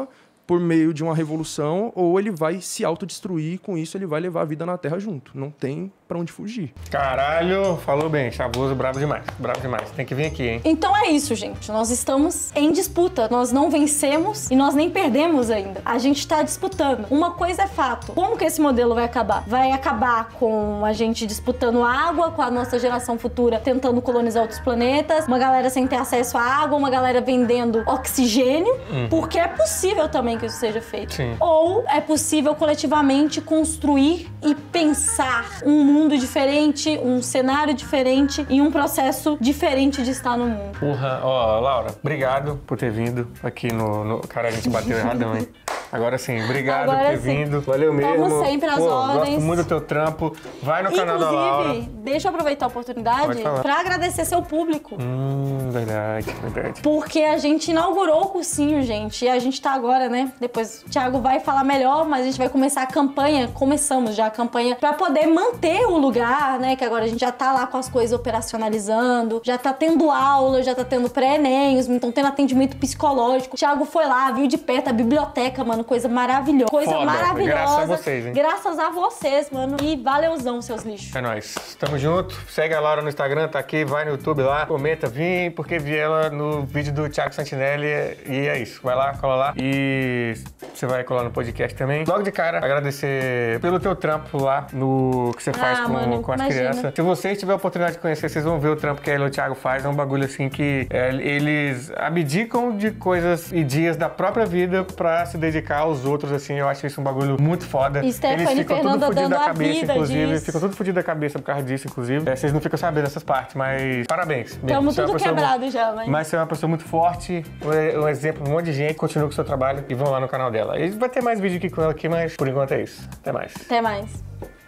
Speaker 5: por meio de uma revolução, ou ele vai se autodestruir, e com isso ele vai levar a vida na Terra junto. Não tem pra onde fugir.
Speaker 2: Caralho, falou bem, chavoso, bravo demais, bravo demais. Tem que vir aqui, hein?
Speaker 1: Então é isso, gente. Nós estamos em disputa. Nós não vencemos e nós nem perdemos ainda. A gente tá disputando. Uma coisa é fato. Como que esse modelo vai acabar? Vai acabar com a gente disputando água, com a nossa geração futura tentando colonizar outros planetas, uma galera sem ter acesso à água, uma galera vendendo oxigênio,
Speaker 2: Uhum.
Speaker 1: porque é possível também que isso seja feito.
Speaker 2: Sim.
Speaker 1: Ou é possível coletivamente construir e pensar um mundo diferente, um cenário diferente e um processo diferente de estar no mundo.
Speaker 2: Porra, ó, Laura, obrigado por ter vindo aqui no... no... Cara, a gente bateu erradão, hein? Agora sim, obrigado
Speaker 1: Agora
Speaker 2: por ter
Speaker 1: sim.
Speaker 2: vindo. Valeu
Speaker 1: Tamo
Speaker 2: mesmo.
Speaker 1: sempre às
Speaker 2: Pô,
Speaker 1: ordens.
Speaker 2: Gosto muito do teu trampo. Vai no canal da Laura.
Speaker 1: Inclusive, deixa eu aproveitar a oportunidade
Speaker 2: Pode falar.
Speaker 1: pra agradecer seu público.
Speaker 2: Hum, verdade, verdade.
Speaker 1: Porque a gente inaugurou o cursinho, gente, e a gente tá agora, né? Depois o Thiago vai falar melhor, mas a gente vai começar a campanha, começamos já a campanha pra poder manter o lugar, né? Que agora a gente já tá lá com as coisas operacionalizando, já tá tendo aula, já tá tendo pré-ENEM, então tendo atendimento psicológico. O Thiago foi lá, viu de perto a biblioteca, mano, coisa maravilhosa. Coisa
Speaker 2: Foda,
Speaker 1: maravilhosa.
Speaker 2: graças a vocês, hein?
Speaker 1: Graças a vocês, mano. E valeuzão, seus lixos.
Speaker 2: É nóis. Tamo junto. Segue a Laura no Instagram, tá aqui, vai no YouTube lá, comenta, vim, porque vi ela no vídeo do Thiago Santinelli e é isso. Vai lá, cola lá e você vai colar no podcast também. Logo de cara, agradecer pelo teu trampo lá no que você faz
Speaker 1: Ah,
Speaker 2: com,
Speaker 1: mano,
Speaker 2: com as
Speaker 1: imagina.
Speaker 2: crianças. Se vocês tiverem a oportunidade de conhecer, vocês vão ver o trampo que ela e o Thiago faz. É um bagulho assim que é, eles abdicam de coisas e dias da própria vida pra se dedicar aos outros, assim. Eu acho isso um bagulho muito foda.
Speaker 1: E Stephanie
Speaker 2: Eles
Speaker 1: e
Speaker 2: ficam
Speaker 1: Fernanda
Speaker 2: tudo fudido
Speaker 1: dando
Speaker 2: da
Speaker 1: a
Speaker 2: cabeça,
Speaker 1: vida
Speaker 2: inclusive.
Speaker 1: disso.
Speaker 2: Ficam tudo fudido da cabeça por causa disso, inclusive. É, vocês não ficam sabendo dessas partes, mas parabéns. mesmo.
Speaker 1: Tamo
Speaker 2: Você é uma
Speaker 1: tudo
Speaker 2: pessoa
Speaker 1: quebrado
Speaker 2: muito-
Speaker 1: já, mas...
Speaker 2: Mas você é uma pessoa muito forte, um um exemplo de um monte de gente. Continua com o seu trabalho e vão lá no canal dela. E vai ter mais vídeo aqui com ela aqui, mas por enquanto é isso. Até mais.
Speaker 1: Até mais.